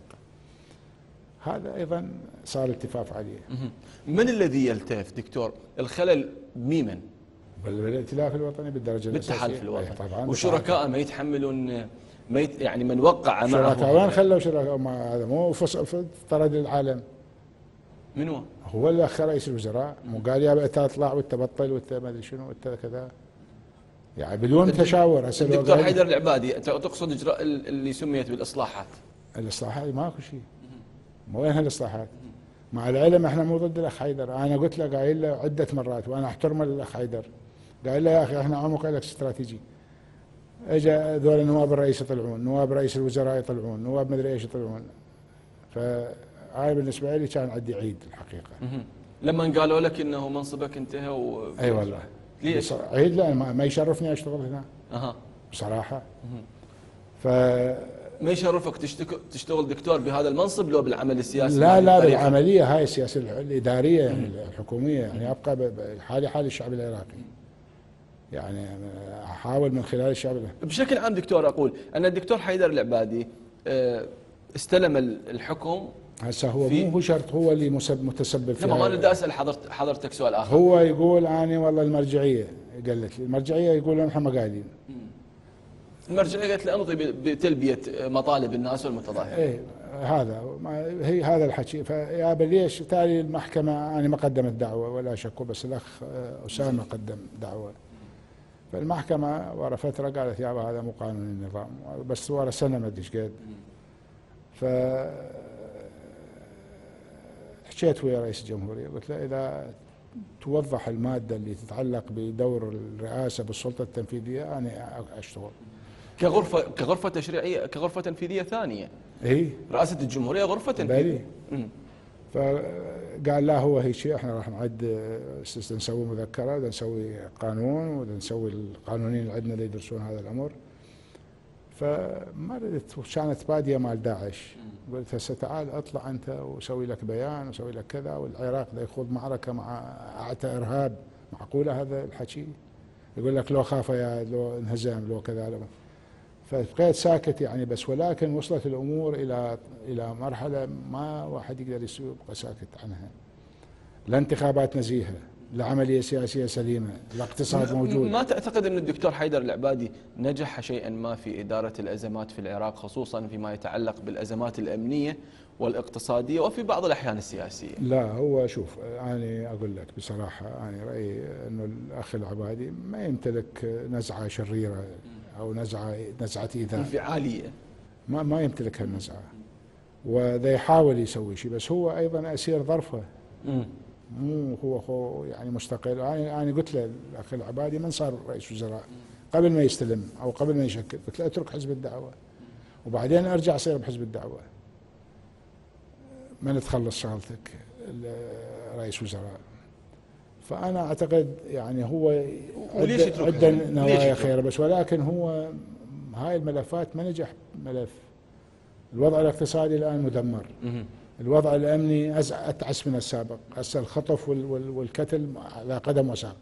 هذا أيضا صار التفاف عليه. من الذي يلتف دكتور؟ الخلل بميمن؟ بالائتلاف الوطني بالدرجة الأساسية، بالتحالف الوطني طبعا. وشركاء ما يتحملون ما يت يعني من وقع معه. شركاء وين خلوا شركاء؟ هذا مو طرد العالم. من هو؟ هو الأخ رئيس الوزراء، مو قال يا أنت اطلع وأنت بطل وأنت ما أدري شنو وأنت كذا، يعني بدون تشاور. الدكتور حيدر العبادي تقصد اجراء اللي سميت بالاصلاحات؟ الاصلاحات ماكو شيء، مو وين هالاصلاحات؟ مع العلم احنا مو ضد الاخ حيدر، انا قلت له قايل له عده مرات وانا احترم الاخ حيدر، قايل له يا اخي احنا عمق لك استراتيجي. اجى ذول نواب الرئيس يطلعون، نواب رئيس الوزراء يطلعون، نواب مدري ايش يطلعون، فهاي بالنسبه لي كان عندي عيد الحقيقه. لما قالوا لك انه منصبك انتهى و... اي والله. ليش؟ عيد لا ما يشرفني اشتغل هنا. اها بصراحه. ف ما يشرفك تشتغل دكتور بهذا المنصب لو بالعمل السياسي؟ لا لا بالعمليه هاي السياسيه الاداريه يعني الحكوميه، يعني ابقى بحالي حال الشعب العراقي. يعني احاول من خلال الشعب العراقي. بشكل عام دكتور اقول ان الدكتور حيدر العبادي استلم الحكم. هسه هو مو هو شرط هو اللي متسبب في. تمام. انا بدي اسال حضرت حضرتك سؤال اخر. هو يقول اني والله المرجعيه قالت لي، المرجعيه يقولون احنا ما قاعدين. المرجعيه قالت لي امضي بتلبيه مطالب الناس والمتظاهرين. ايه هذا هي هذا الحكي. فيا ليش تالي المحكمه انا ما قدمت دعوه ولا شكو، بس الاخ اسامه قدم دعوه. فالمحكمه ورا فتره قالت يا هذا مو قانون النظام، بس ورا سنه ما ادري ايش قد. ف حكيت ويا رئيس الجمهورية قلت له إذا توضح المادة اللي تتعلق بدور الرئاسة بالسلطة التنفيذية أنا أشتغل. كغرفة كغرفة تشريعية، كغرفة تنفيذية ثانية. اي رئاسة الجمهورية غرفة تنفيذية. بالي. فقال لا هو هيك شيء، احنا راح نعد نسوي مذكرة، بدنا نسوي قانون، وبدنا نسوي القانونيين اللي عندنا اللي يدرسون هذا الامر. فما ردت، كانت باديه مال داعش. قلت هسه تعال اطلع انت وسوي لك بيان وسوي لك كذا، والعراق دا يخوض معركه مع اعتى ارهاب، معقوله هذا الحكي؟ يقول لك لو خاف يا لو انهزم لو كذا لو. فبقيت ساكت يعني بس، ولكن وصلت الامور الى الى مرحله ما واحد يقدر يبقى ساكت عنها. لا انتخابات نزيهه، لا عمليه سياسيه سليمه، لا اقتصاد موجود. ما تعتقد ان الدكتور حيدر العبادي نجح شيئا ما في اداره الازمات في العراق، خصوصا فيما يتعلق بالازمات الامنيه والاقتصاديه وفي بعض الاحيان السياسيه؟ لا هو شوف، انا اقول لك بصراحه، انا رايي انه الاخ العبادي ما يمتلك نزعه شريره او نزعه نزعه ايذاء انفعاليه، ما ما يمتلك هالنزعه، وذا يحاول يسوي شيء، بس هو ايضا اسير ظرفه. امم مو هو هو يعني مستقل. انا انا قلت له الاخ العبادي من صار رئيس وزراء قبل ما يستلم او قبل ما يشكل، قلت له اترك حزب الدعوه وبعدين ارجع صير بحزب الدعوه، من تخلص شغلتك رئيس وزراء. فانا اعتقد يعني هو عنده نوايا خيره، بس ولكن هو هاي الملفات ما نجح. ملف الوضع الاقتصادي الان مدمر، الوضع الامني اتعس من السابق، هسه الخطف والكتل على قدم وساق.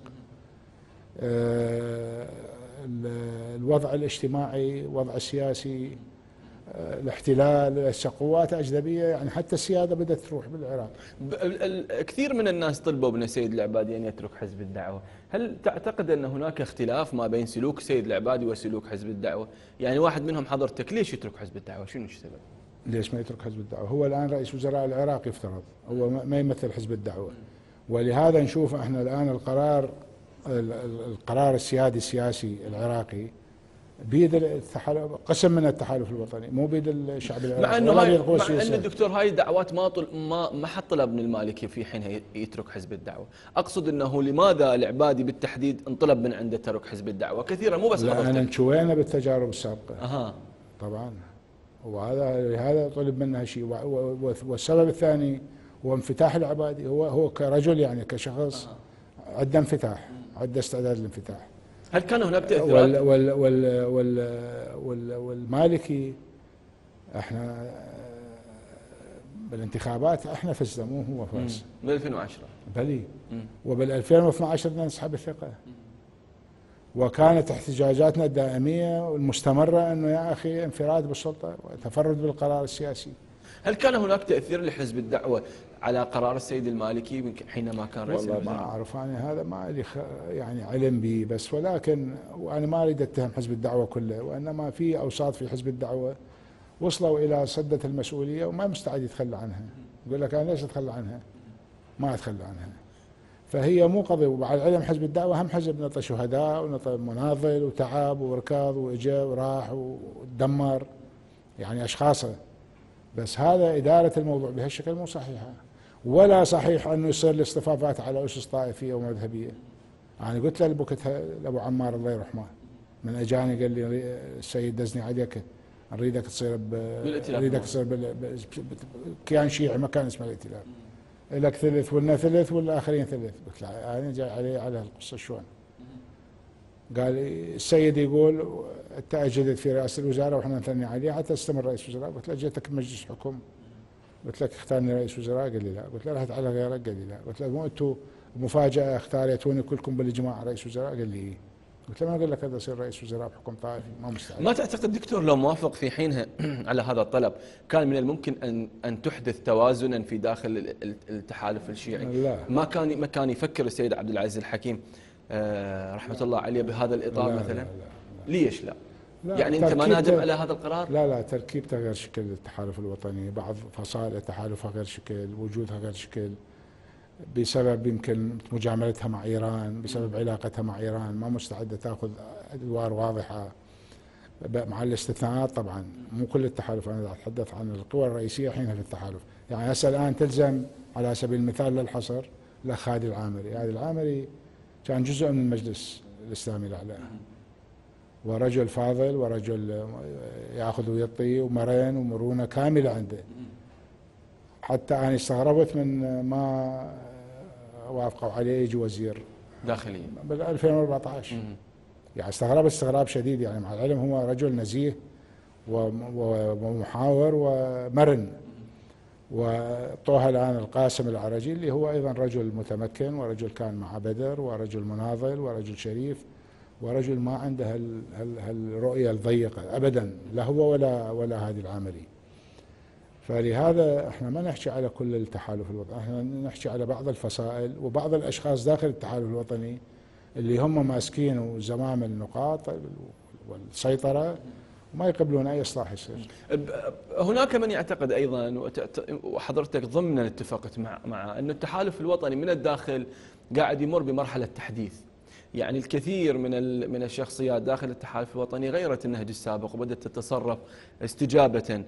الوضع الاجتماعي، الوضع السياسي، الاحتلال، قوات اجنبيه، يعني حتى السياده بدات تروح بالعراق. كثير من الناس طلبوا من السيد العبادي ان يترك حزب الدعوه، هل تعتقد ان هناك اختلاف ما بين سلوك السيد العبادي وسلوك حزب الدعوه؟ يعني واحد منهم حضرتك ليش يترك حزب الدعوه؟ شنو السبب؟ ليش ما يترك حزب الدعوه؟ هو الان رئيس وزراء العراق يفترض، هو ما يمثل حزب الدعوه، ولهذا نشوف احنا الان القرار القرار السيادي السياسي العراقي بيد التحالف، قسم من التحالف الوطني، مو بيد الشعب العراقي. مع انه هاي مع ان الدكتور هاي الدعوات ما طل ما ما حط طلب من المالكي في حينها يترك حزب الدعوه، اقصد انه لماذا العبادي بالتحديد انطلب من عنده ترك حزب الدعوه كثيرا، مو بس حضرتك. لان انشوينا بالتجارب السابقه. اها طبعا، وهذا لهذا طلب منه شيء. والسبب الثاني هو انفتاح العبادي، هو هو كرجل يعني كشخص عنده انفتاح، عنده استعداد للانفتاح. هل كان هناك تأثيرات؟ وال وال وال وال وال والمالكي احنا بالانتخابات احنا فزنا، مو هو فاز. بال ألفين وعشرة بلي، وبال ألفين واثني عشر بدنا نسحب الثقه. وكانت احتجاجاتنا الدائميه والمستمره انه يا اخي انفراد بالسلطه وتفرد بالقرار السياسي. هل كان هناك تأثير لحزب الدعوة على قرار السيد المالكي حينما كان رئيس الوزراء؟ والله ما أعرف أنا، هذا ما لي يعني علم به، بس ولكن وأنا ما أريد أتهم حزب الدعوة كله، وإنما في أوساط في حزب الدعوة وصلوا إلى سدة المسؤولية وما مستعد يتخلى عنها. يقول لك أنا ليش أتخلى عنها؟ ما أتخلى عنها. فهي مو قضية. وبعد علم حزب الدعوة هم حزب نطى شهداء ونطى مناضل وتعب وركض وإجا وراح ودمر يعني أشخاصه، بس هذا إدارة الموضوع بهالشكل مو صحيحة، ولا صحيح أنه يصير الاصطفافات على أسس طائفية ومذهبية. أنا يعني قلت له بوقتها لأبو عمار الله يرحمه من أجاني قال لي السيد دزني عليك نريدك تصير نريدك تصير كيان شيعي ما كان اسمه الائتلاف، لك ثلث ولنا ثلث والآخرين ثلث. قلت له أنا جاي علي على القصة شلون؟ قال السيد يقول انت اجدت في رئاسه الوزراء واحنا نثني عليه حتى استمر رئيس وزراء. قلت له جيتك مجلس حكم قلت لك اختارني رئيس وزراء؟ قال لي لا. قلت له رحت على غيرك؟ قال لي لا. قلت له مو انتم مفاجاه اختاريتوني كلكم بالاجماع رئيس وزراء؟ قال لي قلت له ما اقول لك هذا يصير رئيس وزراء بحكم طائفي، ما مستعد. ما تعتقد دكتور لو موافق في حينها على هذا الطلب كان من الممكن ان ان تحدث توازنا في داخل التحالف الشيعي؟ لا. ما كان ما كان يفكر السيد عبد العزيز الحكيم آه رحمه الله عليه بهذا الاطار لا مثلا؟ لا لا لا. ليش لا؟ لا يعني انت ما نادم على هذا القرار؟ لا لا، تركيبته غير شكل التحالف الوطني، بعض فصائل التحالفها غير شكل، وجودها غير شكل، بسبب يمكن مجاملتها مع ايران، بسبب علاقتها مع ايران ما مستعده تاخذ ادوار واضحه، مع الاستثناءات طبعا. مو كل التحالف، انا اتحدث عن القوى الرئيسيه حينها في التحالف. يعني هسه الان تلزم على سبيل المثال للحصر الاخ هادي العامري، هادي العامري كان جزء من المجلس الاسلامي الاعلى، ورجل فاضل ورجل ياخذ ويعطي ومرن ومرونه كامله عنده. حتى انا استغربت من ما وافقوا عليه يجي وزير داخلية بال ألفين وأربعة عشر. يعني استغربت استغراب شديد، يعني مع العلم هو رجل نزيه ومحاور ومرن. وطه الان القاسم العرجي اللي هو ايضا رجل متمكن ورجل كان مع بدر ورجل مناضل ورجل شريف ورجل ما عنده هال هالرؤيه الضيقه ابدا، لا هو ولا ولا هذه العاملي. فلهذا احنا ما نحكي على كل التحالف الوطني، احنا نحكي على بعض الفصائل وبعض الاشخاص داخل التحالف الوطني اللي هم ماسكين زمام النقاط والسيطره وما يقبلون اي اصلاح يصير. هناك من يعتقد ايضا، وحضرتك ضمن اتفقت مع مع ان التحالف الوطني من الداخل قاعد يمر بمرحله تحديث. يعني الكثير من من الشخصيات داخل التحالف الوطني غيرت النهج السابق وبدات تتصرف استجابه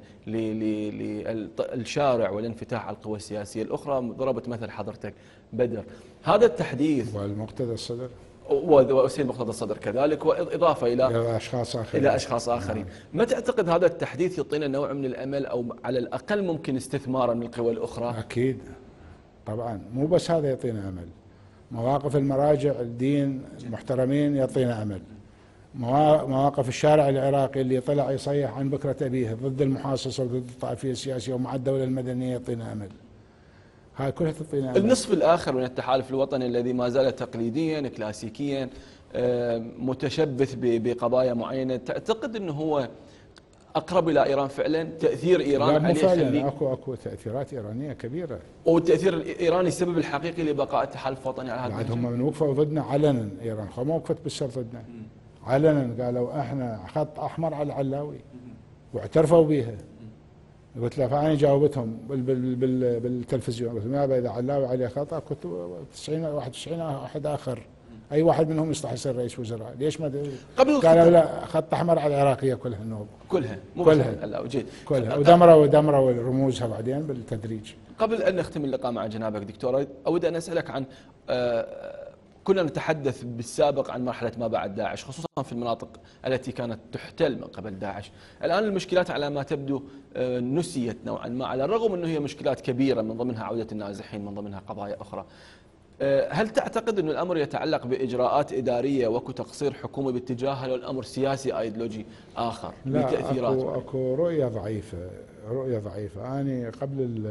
للشارع والانفتاح على القوى السياسيه الاخرى. ضربت مثل حضرتك بدر. هذا التحديث والمقتدى الصدر وسيد مقتدى الصدر كذلك، واضافه الى الى اشخاص اخرين الى اشخاص اخرين. ما تعتقد هذا التحديث يعطينا نوع من الامل او على الاقل ممكن استثمارا من القوى الاخرى؟ اكيد طبعا، مو بس هذا يعطينا امل، مواقف المراجع الدين المحترمين يعطينا امل، مواقف الشارع العراقي اللي طلع يصيح عن بكره ابيه ضد المحاصصه وضد الطائفيه السياسيه ومع الدوله المدنيه يعطينا امل. هاي كلها تعطينا امل. النصف الاخر من التحالف الوطني الذي ما زال تقليديا كلاسيكيا متشبث بقضايا معينه، تعتقد انه هو اقرب الى ايران فعلا؟ تاثير ايران عليه فعلا اكو اكو تاثيرات ايرانيه كبيره، والتاثير الايراني السبب الحقيقي لبقاء التحالف الوطني على هذا بعد هم من وقفوا ضدنا علنا. ايران ما وقفت بالسر ضدنا، علنا قالوا احنا خط احمر على العلاوي واعترفوا بها. قلت له فانا جاوبتهم بال بال بال بالتلفزيون، قلت لهم اذا علاوي عليه خطا كنت تسعين واحد وتسعين واحد اخر اي واحد منهم يصلح يصير رئيس وزراء، ليش ما قبل قالوا لا خط احمر على العراقيه كلها النوب كلها مو كلها لا جيد كلها ودمروا ودمروا رموزها بعدين بالتدريج. قبل ان نختم اللقاء مع جنابك دكتور، اود ان اسالك عن آه كنا نتحدث بالسابق عن مرحله ما بعد داعش، خصوصا في المناطق التي كانت تحتل من قبل داعش. الان المشكلات على ما تبدو آه نسيت نوعا ما، على الرغم انه هي مشكلات كبيره من ضمنها عوده النازحين، من ضمنها قضايا اخرى. هل تعتقد أن الأمر يتعلق بإجراءات إدارية وكو تقصير حكومي باتجاهها، لو الأمر سياسي أيديولوجي آخر بتأثيرات؟ لا، أكو, أكو رؤية ضعيفة، رؤية ضعيفة. أنا قبل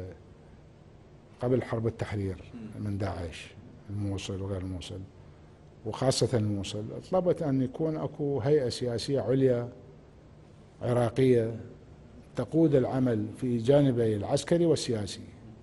قبل حرب التحرير من داعش الموصل وغير الموصل وخاصة الموصل، طلبت أن يكون أكو هيئة سياسية عليا عراقية تقود العمل في جانبي العسكري والسياسي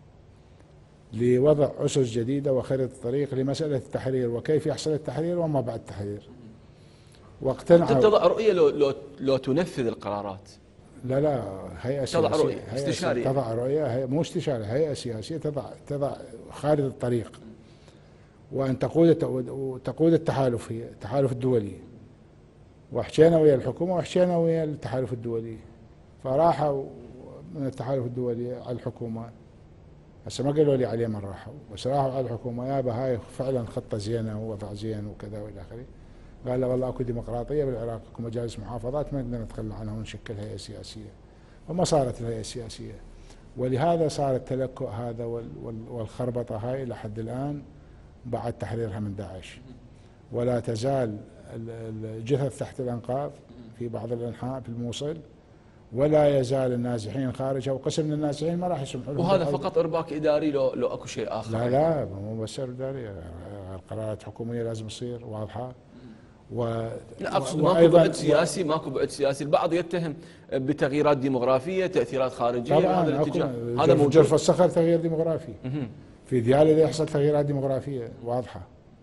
لوضع أسس جديدة وخريطة طريق لمسألة التحرير وكيف يحصل التحرير وما بعد التحرير. واقتنعوا تضع رؤية لو, لو, لو تنفذ القرارات. لا لا هيئة تضع سياسية، رؤية استشارية، تضع رؤية، هي مو استشارية، هيئة سياسية تضع تضع خارطة الطريق، وأن تقود تقود التحالف، هي التحالف الدولي. وحكينا ويا الحكومة وحكينا ويا التحالف الدولي، فراحوا من التحالف الدولي على الحكومة. هسه ما قالوا لي عليه من راحوا، بس راحوا على الحكومه يابا هاي فعلا خطه زينه ووضع زين وكذا والى اخره. قال له والله اكو ديمقراطيه بالعراق، اكو مجالس محافظات ما نقدر نتخلى عنها ونشكل هيئه سياسيه. وما صارت الهيئه السياسيه، ولهذا صار التلكؤ هذا والخربطه هاي لحد الان بعد تحريرها من داعش. ولا تزال الجثث تحت الانقاض في بعض الانحاء في الموصل، ولا يزال النازحين خارجها، وقسم من النازحين ما راح يسمحوا لهم. وهذا فقط ارباك اداري لو لو اكو شيء اخر؟ لا لا مو بس اداري، القرارات الحكوميه لازم تصير واضحه. و لا اقصد ماكو بعد سياسي، ماكو بعد سياسي. البعض يتهم بتغييرات ديموغرافيه، تاثيرات خارجيه، طبعا هذا الاتجاه هذا موجود. جرف الصخر تغيير ديموغرافي، في ديالى يحصل تغييرات ديموغرافيه واضحه.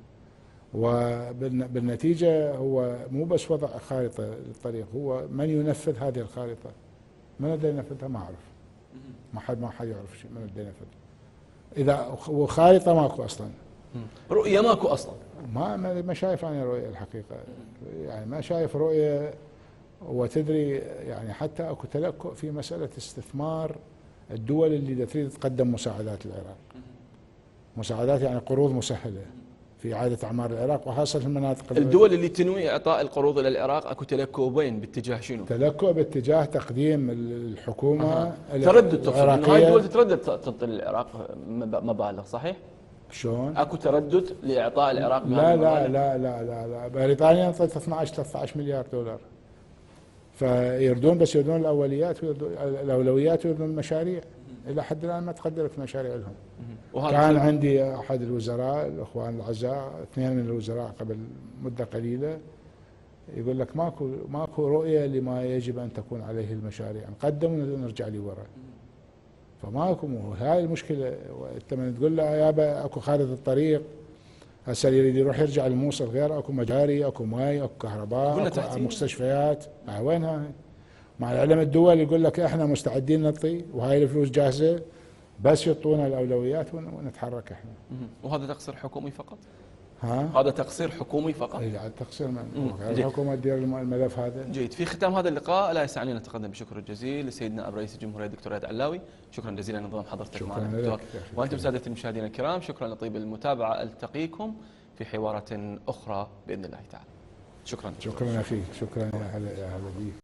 وبالنتيجه هو مو بس وضع خارطه للطريق، هو من ينفذ هذه الخارطه. من بده ينفذها ما اعرف، ما حد ما حد يعرف شيء من بده ينفذ. اذا وخارطه ماكو اصلا، رؤيه ماكو اصلا. ما ما شايف انا رؤيه الحقيقه، يعني ما شايف رؤيه. وتدري يعني حتى اكو تلكؤ في مساله استثمار الدول اللي تريد تقدم مساعدات للعراق، مساعدات يعني قروض مسهله في اعاده اعمار العراق وخاصه في المناطق الدول اللي تنوي اعطاء القروض الى العراق اكو تلكؤين باتجاه شنو؟ تلكؤ باتجاه تقديم الحكومه أه. تردد تقصد انه العراقيه. هاي الدول تتردد تعطي للعراق مبالغ صحيح؟ شلون؟ اكو تردد لاعطاء العراق لا لا لا لا لا لا بريطانيا انطت اثنعش ثلاثة عشر مليار دولار. فيردون بس يردون الاوليات ويردون الاولويات ويردون المشاريع. الى حد الان ما تقدمت مشاريع لهم. كان عندي احد الوزراء الاخوان الاعزاء اثنين من الوزراء قبل مده قليله يقول لك ماكو ماكو رؤيه لما يجب ان تكون عليه المشاريع، نقدم ونرجع لي ورا. فماكو هاي المشكله. انت من تقول له يابا اكو خارطه الطريق هسه يريد يروح يرجع الموصل غير اكو مجاري اكو ماي اكو كهرباء اكو مستشفيات. مع وين هاي؟ مع العلم الدول يقول لك احنا مستعدين نعطي وهاي الفلوس جاهزه بس يعطونا الاولويات ونتحرك احنا. وهذا تقصير حكومي فقط؟ ها؟ هذا تقصير حكومي فقط؟ اي تقصير من الحكومه تدير الملف هذا. جيد. في ختام هذا اللقاء لا يسعني ان نتقدم بشكر الجزيل لسيدنا نائب رئيس الجمهوريه الدكتور رياض علاوي. شكرا جزيلا لنظام حضرتك معنا دكتور. وانتم سادتي المشاهدين الكرام شكرا لطيب المتابعه. التقيكم في حوارات اخرى باذن الله تعالى. شكرا. شكرا فيك. شكرا يا هلا يا هلا بيك.